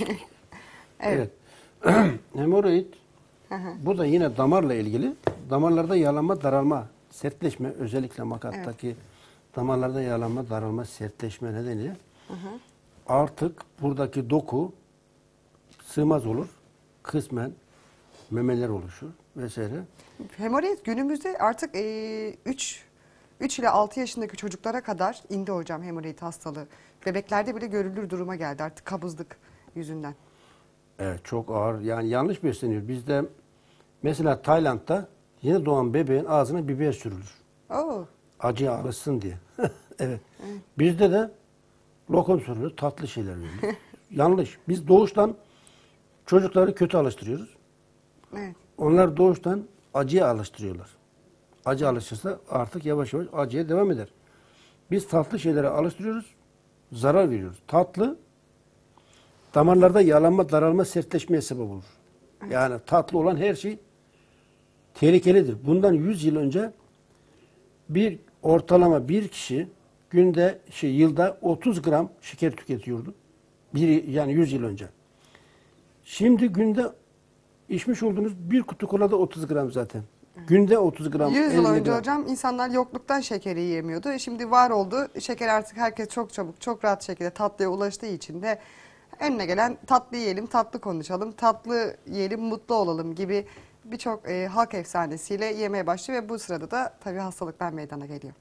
Evet. Hemoroid. Bu da yine damarla ilgili. Damarlarda yağlanma, daralma, sertleşme, özellikle makattaki evet. damarlarda yağlanma, daralma, sertleşme nedeniyle hı hı. artık buradaki doku sığmaz olur. Kısmen memeler oluşur vesaire. Hemoroid günümüzde artık üç üç ile altı yaşındaki çocuklara kadar indi hocam hemoroid hastalığı. Bebeklerde bile görülür duruma geldi artık kabızlık yüzünden. Evet, çok ağır. Yani yanlış besleniyor. Bizde mesela Tayland'da yeni doğan bebeğin ağzına biber sürülür. Oo. Acıya alışsın diye. evet. evet. Bizde de lokum sürülür, tatlı şeyler verilir. Yanlış. Biz doğuştan çocukları kötü alıştırıyoruz. Evet. Onlar doğuştan acıya alıştırıyorlar. Acı alışırsa artık yavaş yavaş acıya devam eder. Biz tatlı şeylere alıştırıyoruz, zarar veriyoruz. Tatlı damarlarda yağlanma, daralma, sertleşmeye sebep olur. Yani tatlı olan her şey tehlikelidir. Bundan yüz yıl önce bir ortalama bir kişi günde şey yılda otuz gram şeker tüketiyordu. Bir, yani yüz yıl önce. Şimdi günde içmiş olduğunuz bir kutu kolada otuz gram zaten. Günde otuz gram. yüz yıl önce gram. hocam insanlar yokluktan şekeri yiyemiyordu. Şimdi var oldu. Şeker artık herkes çok çabuk, çok rahat şekilde tatlıya ulaştığı için de önüne gelen tatlı yiyelim, tatlı konuşalım, tatlı yiyelim, mutlu olalım gibi birçok e, halk efsanesiyle yemeye başlıyor ve bu sırada da tabii hastalıklar meydana geliyor.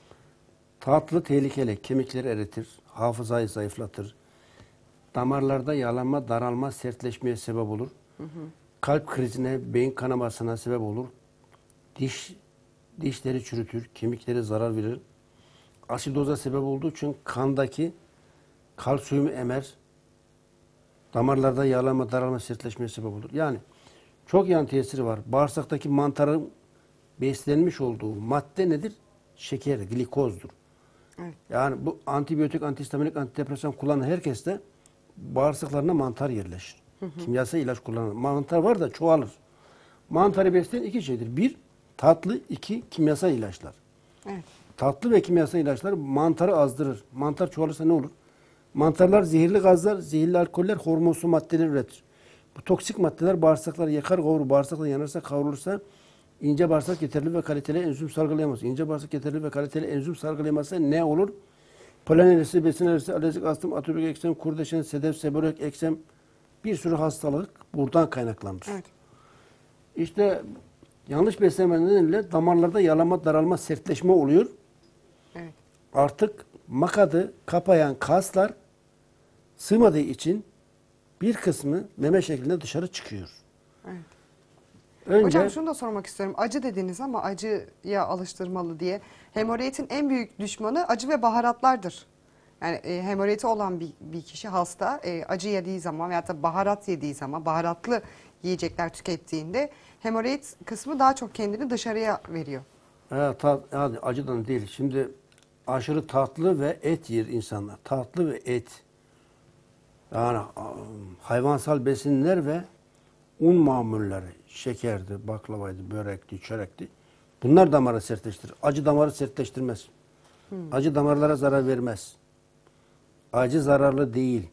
Tatlı tehlikeli, kemikleri eritir, hafızayı zayıflatır, damarlarda yağlanma, daralma, sertleşmeye sebep olur. Hı hı. Kalp krizine, beyin kanamasına sebep olur. Diş dişleri çürütür, kemikleri zarar verir. Asidoza sebep olduğu için kandaki kalsiyumu emer. Damarlarda yağlanma, daralma, sertleşmeye sebep olur. Yani çok yan tesiri var. Bağırsaktaki mantarın beslenmiş olduğu madde nedir? Şeker, glikozdur. Evet. Yani bu antibiyotik, antihistaminik, antidepresan kullanan herkes de bağırsaklarına mantar yerleşir. Hı hı. Kimyasal ilaç kullanan. Mantar var da çoğalır. Mantarı besleyen iki şeydir. Bir, tatlı. iki kimyasal ilaçlar. Evet. Tatlı ve kimyasal ilaçlar mantarı azdırır. Mantar çoğalırsa ne olur? Mantarlar zehirli gazlar, zehirli alkoller, hormonsu maddeler üretir. Bu toksik maddeler bağırsakları yakar, kavurur. Bağırsaklar yanarsa, kavrulursa ince bağırsak yeterli ve kaliteli enzim salgılayamaz. İnce bağırsak yeterli ve kaliteli enzim salgılayamazsa ne olur? polen alerjisi, besin alerjisi, alerjik astım, atopik eksem, kurdeşen, sedef, seborreik eksem, bir sürü hastalık buradan kaynaklanır. Evet. İşte yanlış beslenme nedeniyle damarlarda yalama, daralma, sertleşme oluyor. Evet. Artık makadı kapayan kaslar sığmadığı için bir kısmı meme şeklinde dışarı çıkıyor. Evet. Önce Hocam şunu da sormak istiyorum. Acı dediniz ama acıya alıştırmalı diye. Hemoroidin en büyük düşmanı acı ve baharatlardır. Yani e, hemoroidi olan bir, bir kişi hasta e, acı yediği zaman veyahut da baharat yediği zaman, baharatlı yiyecekler tükettiğinde hemoroid kısmı daha çok kendini dışarıya veriyor. e, tat, yani acıdan değil. Şimdi aşırı tatlı ve et yer insanlar. Tatlı ve et. Yani a, hayvansal besinler ve un mamulleri, şekerdi, baklavaydı, börekti, çörekti. Bunlar damarı sertleştirir. Acı damarı sertleştirmez. Hmm. Acı damarlara zarar vermez. Acı zararlı değil.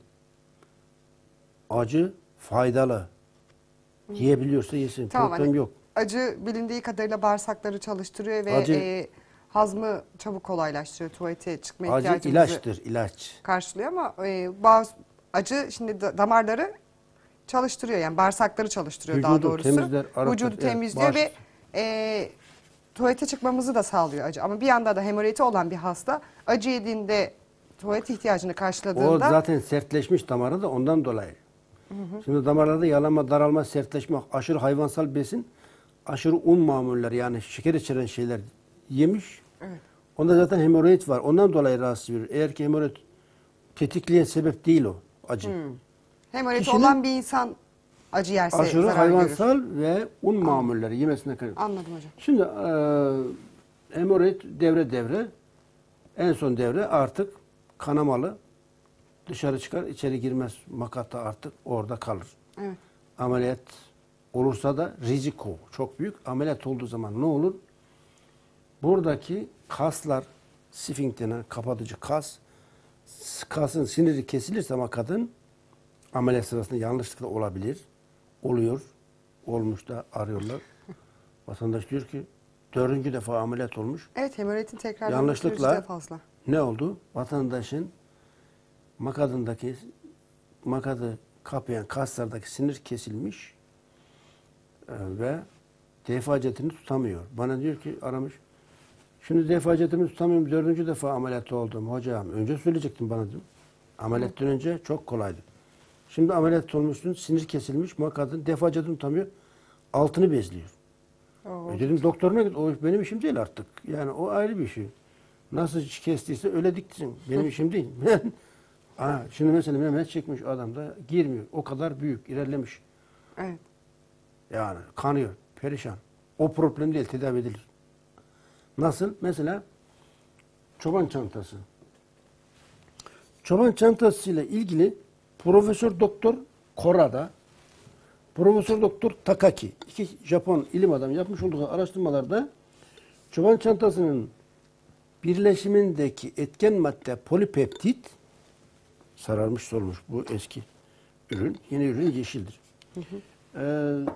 Acı faydalı. Hmm. Yiyebiliyorsa yesin. Tamam, Problem hani yok. acı bilindiği kadarıyla bağırsakları çalıştırıyor ve Acı- e, hazmı çabuk kolaylaştırıyor. Tuvalete çıkma Acı ihtiyacımızı ilaçtır, ilaç. karşılıyor ama e, bazı acı şimdi da- damarları çalıştırıyor, yani bağırsakları çalıştırıyor daha Vücudu doğrusu. temizler, arıtır, Vücudu evet, temizliyor bağış- ve e, tuvalete çıkmamızı da sağlıyor acı. Ama bir yanda da hemoroidi olan bir hasta acı yediğinde tuvalet ihtiyacını O karşıladığında zaten sertleşmiş damarı da ondan dolayı. Şimdi damarlarda yalama, daralma, sertleşme, aşırı hayvansal besin, aşırı un mamulleri yani şeker içeren şeyler yemiş. evet. Onda zaten hemoroid var. Ondan dolayı rahatsız veriyor. Eğer ki hemoroid tetikleyen sebep değil o acı. hemoroidi Kişinin olan bir insan acı yerse Aşırı zarar hayvansal görür. ve un mamulleri yemesine kaynaklı. Anladım hocam. Şimdi e, hemoroid devre devre en son devre artık kanamalı. Dışarı çıkar, içeri girmez. Makatta artık orada kalır. Evet. Ameliyat olursa da riziko çok büyük. Ameliyat olduğu zaman ne olur? Buradaki kaslar, sfink denen kapatıcı kas, kasın siniri kesilirse makatın ameliyat sırasında yanlışlıkla olabilir. Oluyor. Olmuş da arıyorlar. Vatandaş diyor ki dördüncü defa ameliyat olmuş. Evet, hemoroidin tekrar Yanlışlıkla fazla. ne oldu? Vatandaşın makadındaki makadı kapayan kaslardaki sinir kesilmiş e, ve defacetini tutamıyor. Bana diyor ki aramış. Şimdi defacetimi tutamıyorum. Dördüncü defa ameliyat oldum hocam. Önce söyleyecektin bana dedim. Ameliyattan önce çok kolaydı. Şimdi ameliyat olmuşsun. Sinir kesilmiş. Makadın defacetini tutamıyor. Altını bezliyor. Oo. E dedim doktoruna git. O benim işim değil artık. Yani o ayrı bir şey. Nasıl kestiyse öyle diktirin. Benim işim değil. Ben Aa, şimdi mesela Mehmet çekmiş adam da girmiyor. O kadar büyük, ilerlemiş. Evet. Yani kanıyor, perişan. O problem değil, tedavi edilir. Nasıl? Mesela çoban çantası. Çoban çantası ile ilgili Profesör Doktor Korada, Profesör Doktor Takaki, iki Japon ilim adamı yapmış olduğu araştırmalarda çoban çantasının birleşimindeki etken madde polipeptit, sararmış solmuş bu eski ürün. Yeni ürün yeşildir. Hı hı. Ee,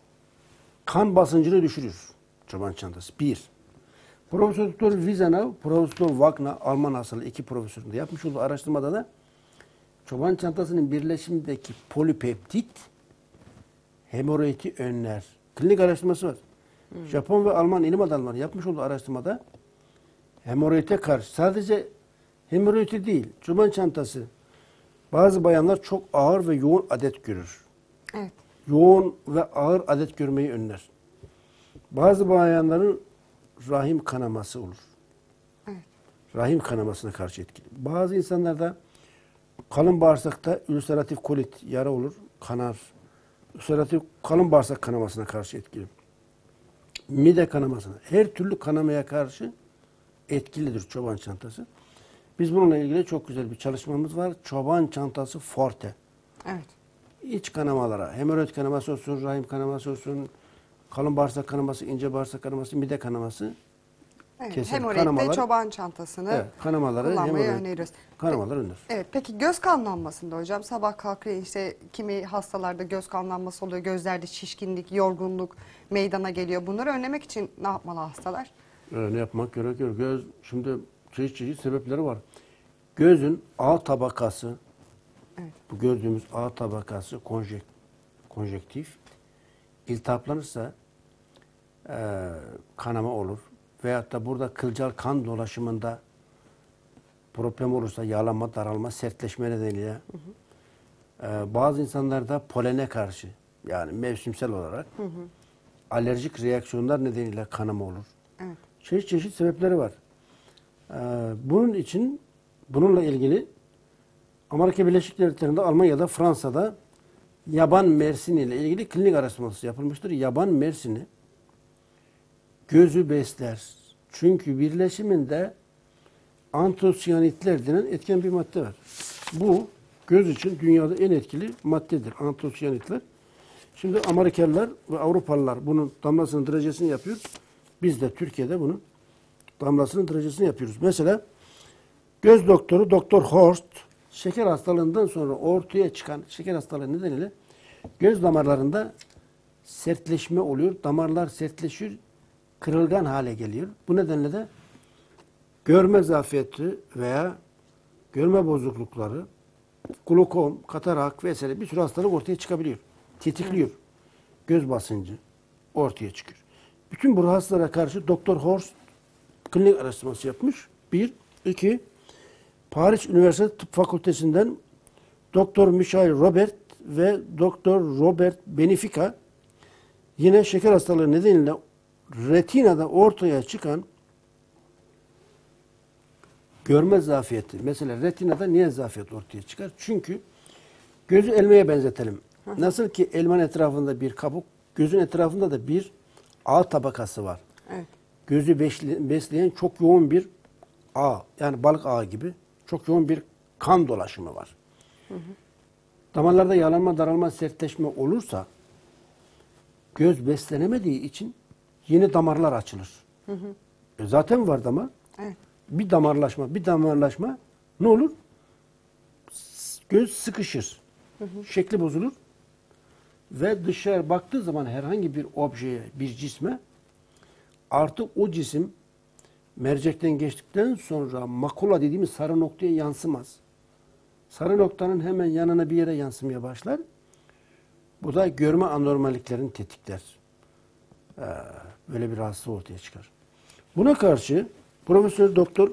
kan basıncını düşürür çoban çantası. Bir. Profesör Doktor Wiesenau, Profesör Doktor Wagner, Alman asıllı iki profesörün de yapmış olduğu araştırmada da çoban çantasının birleşimindeki polipeptit hemoroidi önler. Klinik araştırması var. Hı. Japon ve Alman ilim adamları yapmış olduğu araştırmada hemoroide karşı sadece hemoroidi değil, çoban çantası bazı bayanlar çok ağır ve yoğun adet görür. Evet. Yoğun ve ağır adet görmeyi önler. Bazı bayanların rahim kanaması olur. Evet. Rahim kanamasına karşı etkili. Bazı insanlarda kalın bağırsakta ülseratif kolit, yara olur, kanar. Ülseratif kalın bağırsak kanamasına karşı etkili. Mide kanamasına, her türlü kanamaya karşı etkilidir çoban çantası. Biz bununla ilgili çok güzel bir çalışmamız var. Çoban çantası forte. Evet. İç kanamalara, hemoroid kanaması olsun, rahim kanaması olsun, kalın bağırsak kanaması, ince bağırsak kanaması, mide kanaması. Evet. Kesin Hemoroidde kanamalar- çoban çantasını Evet, kanamaları, kullanmayı hemoroid öneriyoruz. kanamalar önler. Evet, peki göz kanlanmasında hocam sabah kalkıyor işte kimi hastalarda göz kanlanması oluyor, gözlerde şişkinlik, yorgunluk meydana geliyor. Bunları önlemek için ne yapmalı hastalar? Ee, ne yapmak gerekiyor? Göz, şimdi çeşit çeşit sebepleri var. gözün A tabakası, Evet. bu gördüğümüz A tabakası konjek, konjektif iltihaplanırsa e, kanama olur. Veyahut da burada kılcal kan dolaşımında problem olursa yağlanma, daralma, sertleşme nedeniyle hı hı. E, bazı insanlarda polene karşı yani mevsimsel olarak hı hı. alerjik reaksiyonlar nedeniyle kanama olur. Evet. Çeşit çeşit sebepleri var. E, bunun için bununla ilgili Amerika Birleşik Devletleri'nde, Almanya'da, Fransa'da yaban mersini ile ilgili klinik araştırması yapılmıştır. Yaban mersini gözü besler. Çünkü birleşiminde antosiyanitler denen etken bir madde var. Bu göz için dünyada en etkili maddedir antosiyanitler. Şimdi Amerikalılar ve Avrupalılar bunun damlasının derecesini yapıyor. Biz de Türkiye'de bunun damlasının derecesini yapıyoruz. Mesela göz doktoru Doktor Horst şeker hastalığından sonra ortaya çıkan şeker hastalığı nedeniyle göz damarlarında sertleşme oluyor. Damarlar sertleşiyor, kırılgan hale geliyor. Bu nedenle de görme zafiyeti veya görme bozuklukları, glokom, katarak vesaire bir sürü hastalık ortaya çıkabiliyor. Tetikliyor. Göz basıncı ortaya çıkıyor. Bütün bu hastalara karşı Doktor Horst klinik araştırması yapmış. Bir. iki. Paris Üniversitesi Tıp Fakültesinden Doktor Michael Robert ve Doktor Robert Benefica yine şeker hastalığı nedeniyle retinada ortaya çıkan görme zafiyeti. Mesela retinada niye zafiyet ortaya çıkar? Çünkü gözü elmaya benzetelim. Nasıl ki elmanın etrafında bir kabuk, gözün etrafında da bir ağ tabakası var. Evet. Gözü besleyen çok yoğun bir ağ, yani balık ağı gibi çok yoğun bir kan dolaşımı var. Hı hı. Damarlarda yağlanma, daralma, sertleşme olursa göz beslenemediği için yeni damarlar açılır. Hı hı. E zaten var damar. Evet. Bir damarlaşma, bir damarlaşma ne olur? Göz sıkışır. Hı hı. Şekli bozulur. Ve dışarı baktığı zaman herhangi bir objeye, bir cisme artık o cisim mercekten geçtikten sonra makula dediğimiz sarı noktaya yansımaz. Sarı noktanın hemen yanına bir yere yansımaya başlar. Bu da görme anormalliklerini tetikler. Ee, böyle bir rahatsızlık ortaya çıkar. Buna karşı Profesör Doktor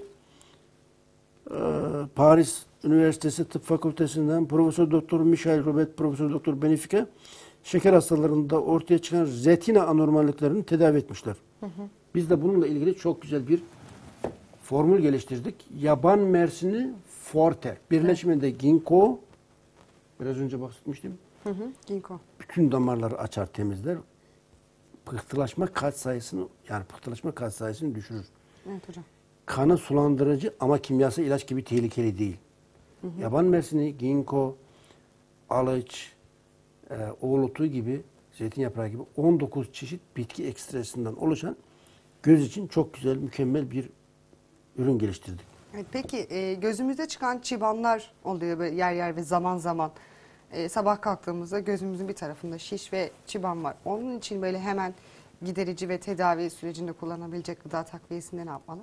e, Paris Üniversitesi Tıp Fakültesinden Profesör Doktor Michael Robert, Profesör Doktor Benefica şeker hastalarında ortaya çıkan retina anormalliklerini tedavi etmişler. Hı hı. Biz de bununla ilgili çok güzel bir formül geliştirdik. Yaban mersini forte. Birleşiminde ginkgo, biraz önce bahsetmiştim. Hı hı, ginkgo. Bütün damarları açar, temizler. Pıhtılaşma kat sayısını, yani pıhtılaşma kat sayısını düşürür. Evet hocam. Kanı sulandırıcı ama kimyasal ilaç gibi tehlikeli değil. Hı hı. Yaban mersini, ginkgo, alıç, e, oğlutu gibi, zeytin yaprağı gibi on dokuz çeşit bitki ekstresinden oluşan göz için çok güzel, mükemmel bir ürün geliştirdik. Evet, peki e, gözümüzde çıkan çıbanlar oluyor böyle yer yer ve zaman zaman. E, sabah kalktığımızda gözümüzün bir tarafında şiş ve çıban var. Onun için böyle hemen giderici ve tedavi sürecinde kullanabilecek gıda takviyesinde ne yapmalı?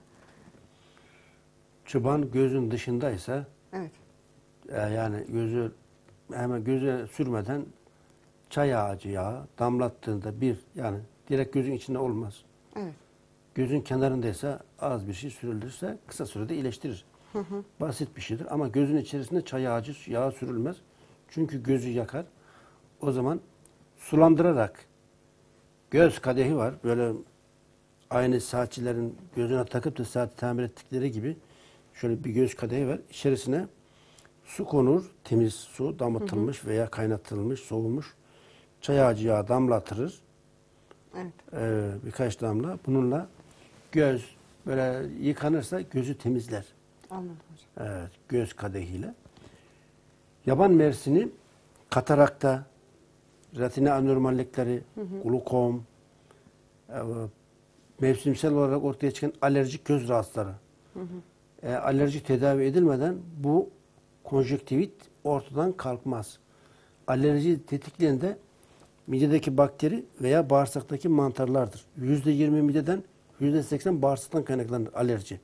Çıban gözün dışındaysa, evet. e, yani gözü hemen göze sürmeden çay ağacı yağı damlattığında bir, yani direkt gözün içinde olmaz. Evet. Gözün kenarındaysa az bir şey sürülürse kısa sürede iyileştirir. Hı hı. Basit bir şeydir ama gözün içerisinde çay ağacı yağı sürülmez. Çünkü gözü yakar. O zaman sulandırarak, göz kadehi var. Böyle aynı saatçilerin gözüne takıp da saati tamir ettikleri gibi şöyle bir göz kadehi var. İçerisine su konur. Temiz su damıtılmış hı hı. veya kaynatılmış, soğumuş. Çay ağacı yağı damlatırır. Evet. Ee, birkaç damla. Bununla göz böyle yıkanırsa gözü temizler. Anladım hocam. Evet, göz kadehiyle. Yaban mersini katarakta, retina anormallikleri, hı hı. glukom, e, mevsimsel olarak ortaya çıkan alerjik göz rahatsızları. Hı hı. E, alerjik tedavi edilmeden bu konjüktivit ortadan kalkmaz. Alerji tetikleyen de midedeki bakteri veya bağırsaktaki mantarlardır. yüzde yirmi mideden, yüzde seksen bağırsaktan kaynaklanır alerji.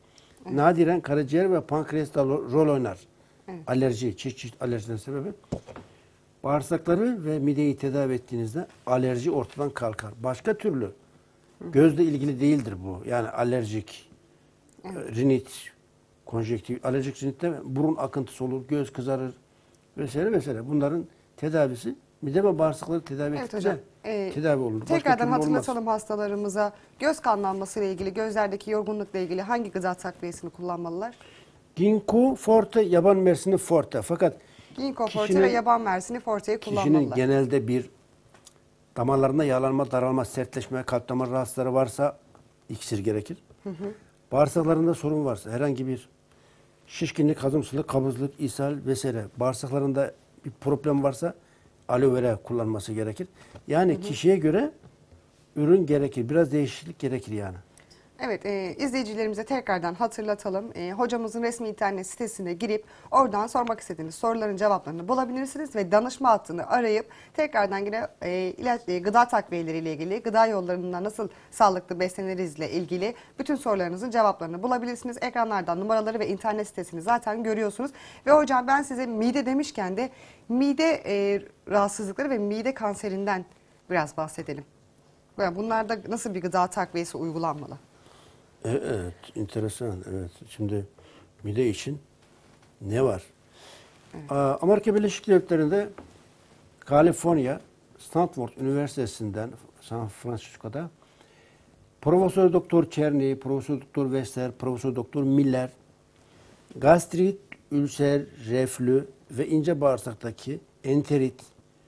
Nadiren karaciğer ve pankreasta ro- rol oynar. Evet. Alerji, çeşit çeşit alerjiden sebebi. Bağırsakları ve mideyi tedavi ettiğinizde alerji ortadan kalkar. Başka türlü gözle ilgili değildir bu. Yani alerjik, e, rinit, konjektif, alerjik rinitte burun akıntısı olur, göz kızarır vesaire vesaire. Bunların tedavisi mide ve bağırsakları tedavi Evet ettikçe hocam. Ee, tedavi olur. Başka Tekrardan türlü olmaz. hatırlatalım hastalarımıza. Göz kanlanması ile ilgili, gözlerdeki yorgunlukla ilgili hangi gıda takviyesini kullanmalılar? Ginkgo forte, yaban mersini forte. Fakat Ginkgo forte kişinin- ve yaban mersini forteyi kişinin kullanmalılar. genelde bir damarlarında yağlanma, daralma, sertleşme, kalp damar rahatsızları varsa iksir gerekir. Bağırsaklarında sorun varsa, herhangi bir şişkinlik, hazımsızlık, kabızlık, ishal vesaire, bağırsaklarında bir problem varsa aloe vera kullanması gerekir. Yani kişiye göre ürün gerekir. Biraz değişiklik gerekir yani. Evet, e, izleyicilerimize tekrardan hatırlatalım. E, hocamızın resmi internet sitesine girip oradan sormak istediğiniz soruların cevaplarını bulabilirsiniz ve danışma hattını arayıp tekrardan yine e, ilaç, e, gıda takviyeleriyle ilgili, gıda yollarından nasıl sağlıklı beslenerizle ilgili bütün sorularınızın cevaplarını bulabilirsiniz. Ekranlardan numaraları ve internet sitesini zaten görüyorsunuz. Ve hocam ben size mide demişken de mide e, rahatsızlıkları ve mide kanserinden biraz bahsedelim. Yani bunlarda nasıl bir gıda takviyesi uygulanmalı? Evet, enteresan. Evet. Şimdi mide için ne var? Aa, Amerika Birleşik Devletleri'nde Kaliforniya Stanford Üniversitesi'nden San Francisco'da Profesör Doktor Çerny, Profesör Doktor Wester, Profesör Doktor Miller gastrit, ülser, reflü ve ince bağırsaktaki enterit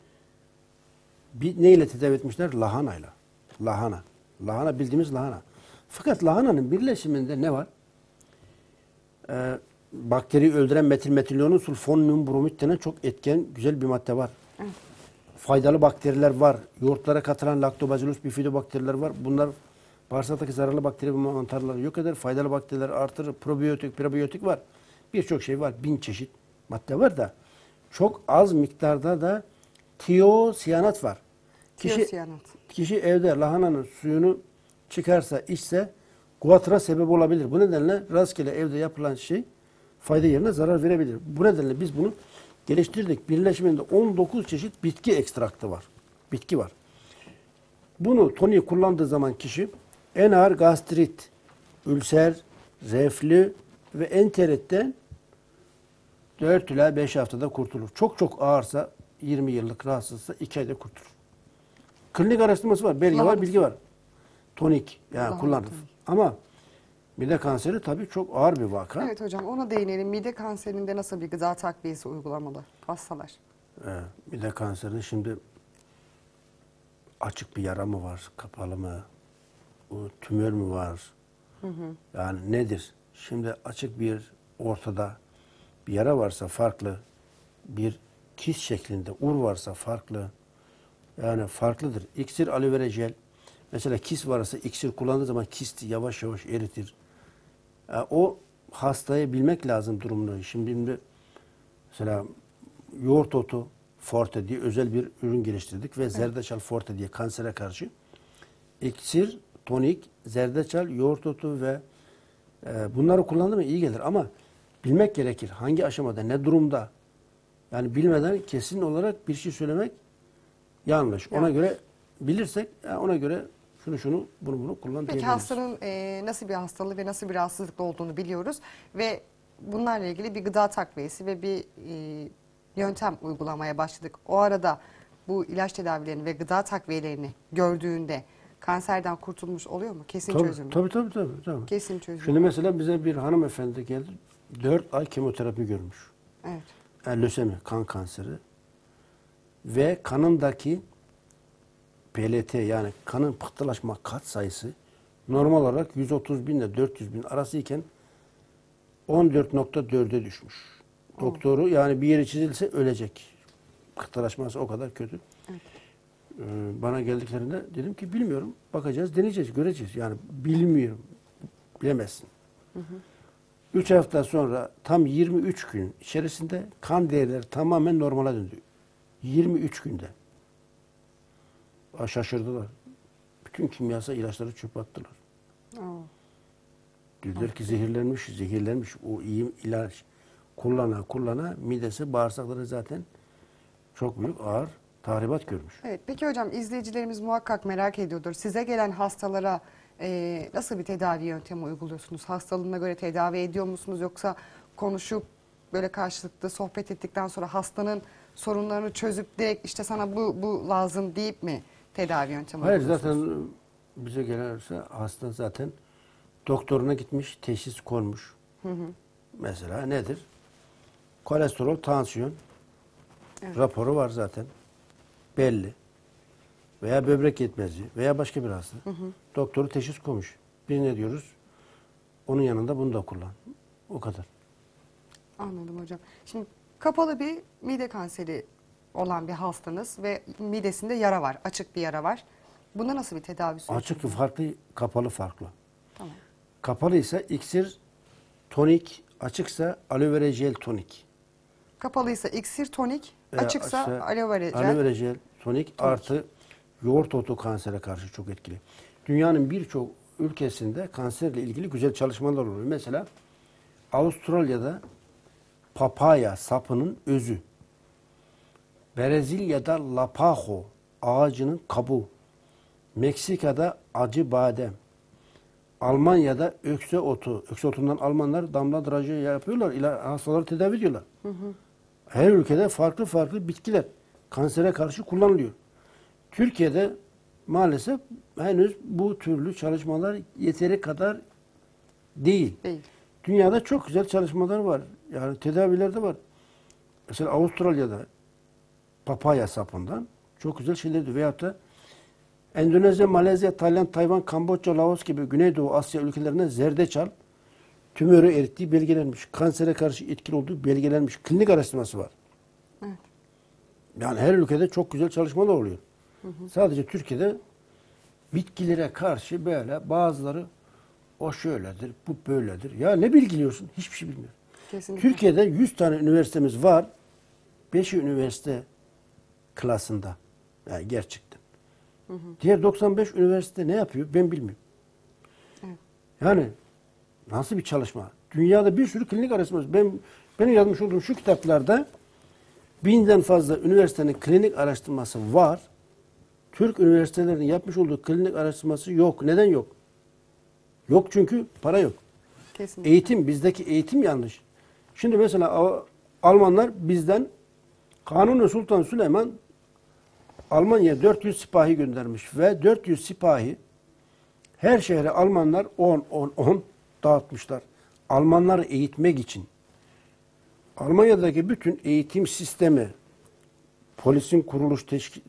bir neyle tedavi etmişler? Lahanayla. Lahana. Lahana bildiğimiz lahana. Fakat lahananın birleşiminde ne var? Ee, bakteri öldüren metil metilyonun sulfonyum bromit denen çok etken güzel bir madde var. Evet. Faydalı bakteriler var. Yoğurtlara katılan Lactobacillus bifidobakteriler var. Bunlar bağırsaktaki zararlı bakteri ve mantarları yok eder. Faydalı bakterileri artırır. Probiyotik, prebiyotik var. Birçok şey var. Bin çeşit madde var da çok az miktarda da tiyosiyanat var. Kişi, Tiyosiyanat. kişi evde lahananın suyunu çıkarsa, içse guatra sebep olabilir. Bu nedenle rastgele evde yapılan şey fayda yerine zarar verebilir. Bu nedenle biz bunu geliştirdik. Birleşiminde on dokuz çeşit bitki ekstraktı var. Bitki var. Bunu toniği kullandığı zaman kişi en ağır gastrit, ülser, reflü ve enteritten dört ila beş haftada kurtulur. Çok çok ağırsa yirmi yıllık rahatsızsa iki ayda kurtulur. Klinik araştırması var, belge var, Lahana bilgi var. Tonik yani Lahana kullanılır. tonik. Ama mide kanseri tabii çok ağır bir vaka. Evet hocam ona değinelim. Mide kanserinde nasıl bir gıda takviyesi uygulamalı hastalar? Ee, mide kanseri şimdi açık bir yara mı var, kapalı mı, o tümör mü var? Hı hı. Yani nedir? Şimdi açık bir ortada bir yara varsa farklı, bir kis şeklinde ur varsa farklı. Yani farklıdır. İksir, aloe vera jel. Mesela kis varsa iksir kullandığı zaman kisti yavaş yavaş eritir. Yani o hastayı bilmek lazım durumunu. Şimdi mesela yoğurt otu forte diye özel bir ürün geliştirdik ve zerdeçal forte diye kansere karşı iksir, tonik, zerdeçal, yoğurt otu ve e, bunları kullandı mı iyi gelir ama bilmek gerekir. Hangi aşamada, ne durumda? Yani bilmeden kesin olarak bir şey söylemek yanlış. Ona Yani. göre bilirsek ona göre şunu şunu bunu bunu kullan Peki diyebiliriz. hastanın e, nasıl bir hastalığı ve nasıl bir rahatsızlıkta olduğunu biliyoruz ve bunlarla ilgili bir gıda takviyesi ve bir e, yöntem uygulamaya başladık. O arada bu ilaç tedavilerini ve gıda takviyelerini gördüğünde kanserden kurtulmuş oluyor mu? Kesin Tabii, çözüm mü? tabii tabii tabii. tabii. Kesin çözüm. Şimdi mesela bize bir hanımefendi geldi. dört ay kemoterapi görmüş. Evet. Yani lösemi, kan kanseri. Ve kanındaki P L T yani kanın pıhtılaşma kat sayısı normal olarak yüz otuz bin ile dört yüz bin arası iken on dört nokta dörde düşmüş. Doktoru yani bir yeri çizilse ölecek. Pıhtılaşması o kadar kötü. Evet. Ee, bana geldiklerinde dedim ki bilmiyorum. Bakacağız, deneyeceğiz, göreceğiz. Yani bilmiyorum. Bilemezsin. Hı hı. üç hafta sonra tam yirmi üç gün içerisinde kan değerleri tamamen normale döndü. yirmi üç günde. Aa, şaşırdılar. Bütün kimyasal ilaçları çöpe attılar. Oo. Dediler ki zehirlenmiş, zehirlenmiş. O iyi ilaç kullana kullana midesi, bağırsakları zaten çok büyük ağır tahribat görmüş. Evet, peki hocam izleyicilerimiz muhakkak merak ediyordur. Size gelen hastalara e, nasıl bir tedavi yöntemi uyguluyorsunuz? Hastalığına göre tedavi ediyor musunuz? Yoksa konuşup böyle karşılıklı sohbet ettikten sonra hastanın sorunlarını çözüp direkt işte sana bu, bu lazım deyip mi tedavi yöntemi Hayır, uyguluyorsunuz? zaten bize gelirse hasta zaten doktoruna gitmiş, teşhis konmuş. Hı hı. Mesela nedir? Kolesterol, tansiyon Evet. raporu var zaten. Belli. Veya böbrek yetmezliği veya başka bir hasta. Hı hı. Doktoru teşhis koymuş. Biz ne diyoruz? Onun yanında bunu da kullan. O kadar. Anladım hocam. Şimdi kapalı bir mide kanseri olan bir hastanız ve midesinde yara var, açık bir yara var. Bunda nasıl bir tedavi süreci? Açık farklı, kapalı farklı. Tamam. Kapalıysa iksir, tonik, açıksa aloe vera jel tonik. Kapalıysa iksir tonik, Veya açıksa açsa aloe vera aloe jel. vera jel tonik artı yoğurt otu kansere karşı çok etkili. Dünyanın birçok ülkesinde kanserle ilgili güzel çalışmalar oluyor. Mesela Avustralya'da papaya sapının özü, Brezilya'da lapaho ağacının kabuğu, Meksika'da acı badem, Almanya'da ökse otu. Ökse otundan Almanlar damla drajı yapıyorlar. İla hastaları tedavi ediyorlar. Hı hı. Her ülkede farklı farklı bitkiler kansere karşı kullanılıyor. Türkiye'de maalesef henüz bu türlü çalışmalar yeteri kadar değil. Değil. Dünyada çok güzel çalışmalar var. Yani tedaviler de var. Mesela Avustralya'da papaya sapından çok güzel şeyler diyor. Veyahut da Endonezya, Malezya, Tayland, Tayvan, Kamboçya, Laos gibi Güneydoğu Asya ülkelerinde zerdeçal tümörü erittiği belgelenmiş. Kansere karşı etkili olduğu belgelenmiş. Klinik araştırması var. Evet. Yani her ülkede çok güzel çalışmalar oluyor. Hı hı. Sadece Türkiye'de bitkilere karşı böyle bazıları o şöyledir, bu böyledir. Ya ne bilgiliyorsun? Hiçbir şey bilmiyor. Kesinlikle. Türkiye'de yüz tane üniversitemiz var. beşi üniversite klasında. Yani gerçekten. Hı hı. Diğer doksan beş üniversite ne yapıyor? Ben bilmiyorum. Evet. Yani nasıl bir çalışma? Dünyada bir sürü klinik araştırması. Ben benim yazmış olduğum şu kitaplarda binden fazla üniversitenin klinik araştırması var. Türk üniversitelerinin yapmış olduğu klinik araştırması yok. Neden yok? Yok çünkü para yok. Kesinlikle. Eğitim, bizdeki eğitim yanlış. Şimdi mesela Almanlar bizden Kanuni Sultan Süleyman Almanya'ya dört yüz sipahi göndermiş ve dört yüz sipahi her şehre Almanlar on on on dağıtmışlar. Almanları eğitmek için. Almanya'daki bütün eğitim sistemi, polisin kuruluş teşkil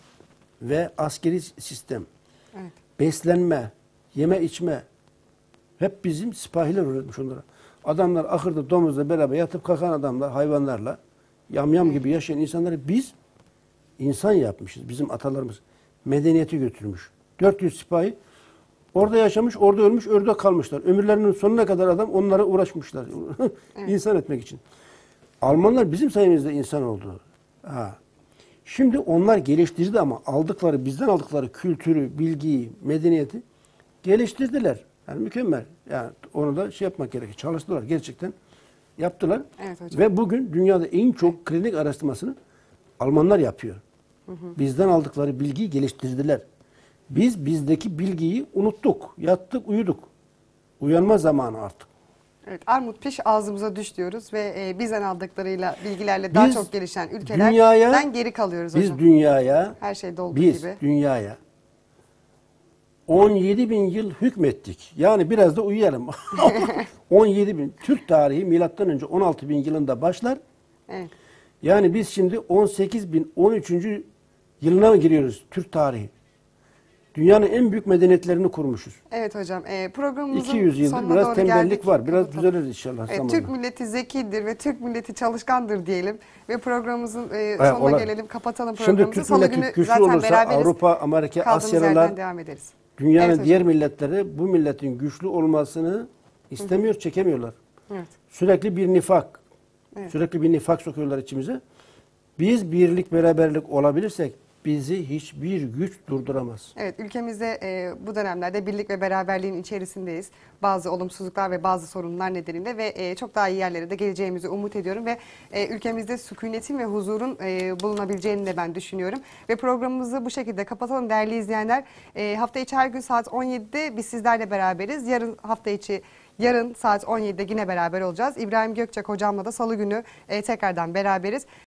ve askeri sistem, Evet. beslenme, yeme içme hep bizim sipahiler öğretmiş onlara. Adamlar ahırda domuzla beraber yatıp kalkan adamlar, hayvanlarla yamyam gibi yaşayan insanları biz insan yapmışız. Bizim atalarımız medeniyeti götürmüş. dört yüz sipahi orada yaşamış, orada ölmüş, orada kalmışlar. Ömürlerinin sonuna kadar adam onlara uğraşmışlar. Evet. İnsan etmek için. Almanlar bizim sayemizde insan oldu. Ha. Şimdi onlar geliştirdi ama aldıkları, bizden aldıkları kültürü, bilgiyi, medeniyeti geliştirdiler. Yani mükemmel. Yani onu da şey yapmak gerekir. Çalıştılar gerçekten. Yaptılar. Evet hocam. Ve bugün dünyada en çok klinik araştırmasını Almanlar yapıyor. Hı hı. Bizden aldıkları bilgiyi geliştirdiler. Biz bizdeki bilgiyi unuttuk. Yattık, uyuduk. Uyanma zamanı artık. Evet, armut piş ağzımıza düş diyoruz ve e, bizden aldıklarıyla, bilgilerle daha Biz çok gelişen ülkelerden dünyaya, geri kalıyoruz biz hocam. dünyaya, Her şeyde olduğu biz gibi. dünyaya on yedi bin yıl hükmettik. Yani biraz da uyuyalım. on yedi bin. Türk tarihi milattan önce on altı bin yılında başlar. Evet. Yani biz şimdi on sekiz bin on üçüncü yılına mı giriyoruz Türk tarihi? Dünyanın en büyük medeniyetlerini kurmuşuz. Evet hocam. E, programımızın iki yüz yıldır sonuna biraz doğru tembellik geldik. var. Biraz Kapatalım. düzelir inşallah Evet, zamanla. Türk milleti zekidir ve Türk milleti çalışkandır diyelim. Ve programımızın e, Evet, sonuna olan- gelelim. Kapatalım Şimdi programımızı. Türk Salı milleti günü güçlü zaten olursa beraberiz. Avrupa, Amerika, Kaldığımız Asyalılar, yerden devam ederiz. dünyanın Evet diğer hocam. milletleri bu milletin güçlü olmasını istemiyor, çekemiyorlar. Evet. Sürekli bir nifak, Evet. sürekli bir nifak sokuyorlar içimize. Biz birlik, beraberlik olabilirsek bizi hiçbir güç durduramaz. Evet, ülkemizde e, bu dönemlerde birlik ve beraberliğin içerisindeyiz. Bazı olumsuzluklar ve bazı sorunlar nedeniyle ve e, çok daha iyi yerlere de geleceğimizi umut ediyorum ve e, ülkemizde sükunetin ve huzurun e, bulunabileceğini de ben düşünüyorum. Ve programımızı bu şekilde kapatalım değerli izleyenler. E, hafta içi her gün saat on yedide biz sizlerle beraberiz. Yarın hafta içi Yarın saat on yedide yine beraber olacağız. İbrahim Gökçek hocamla da salı günü e, tekrardan beraberiz.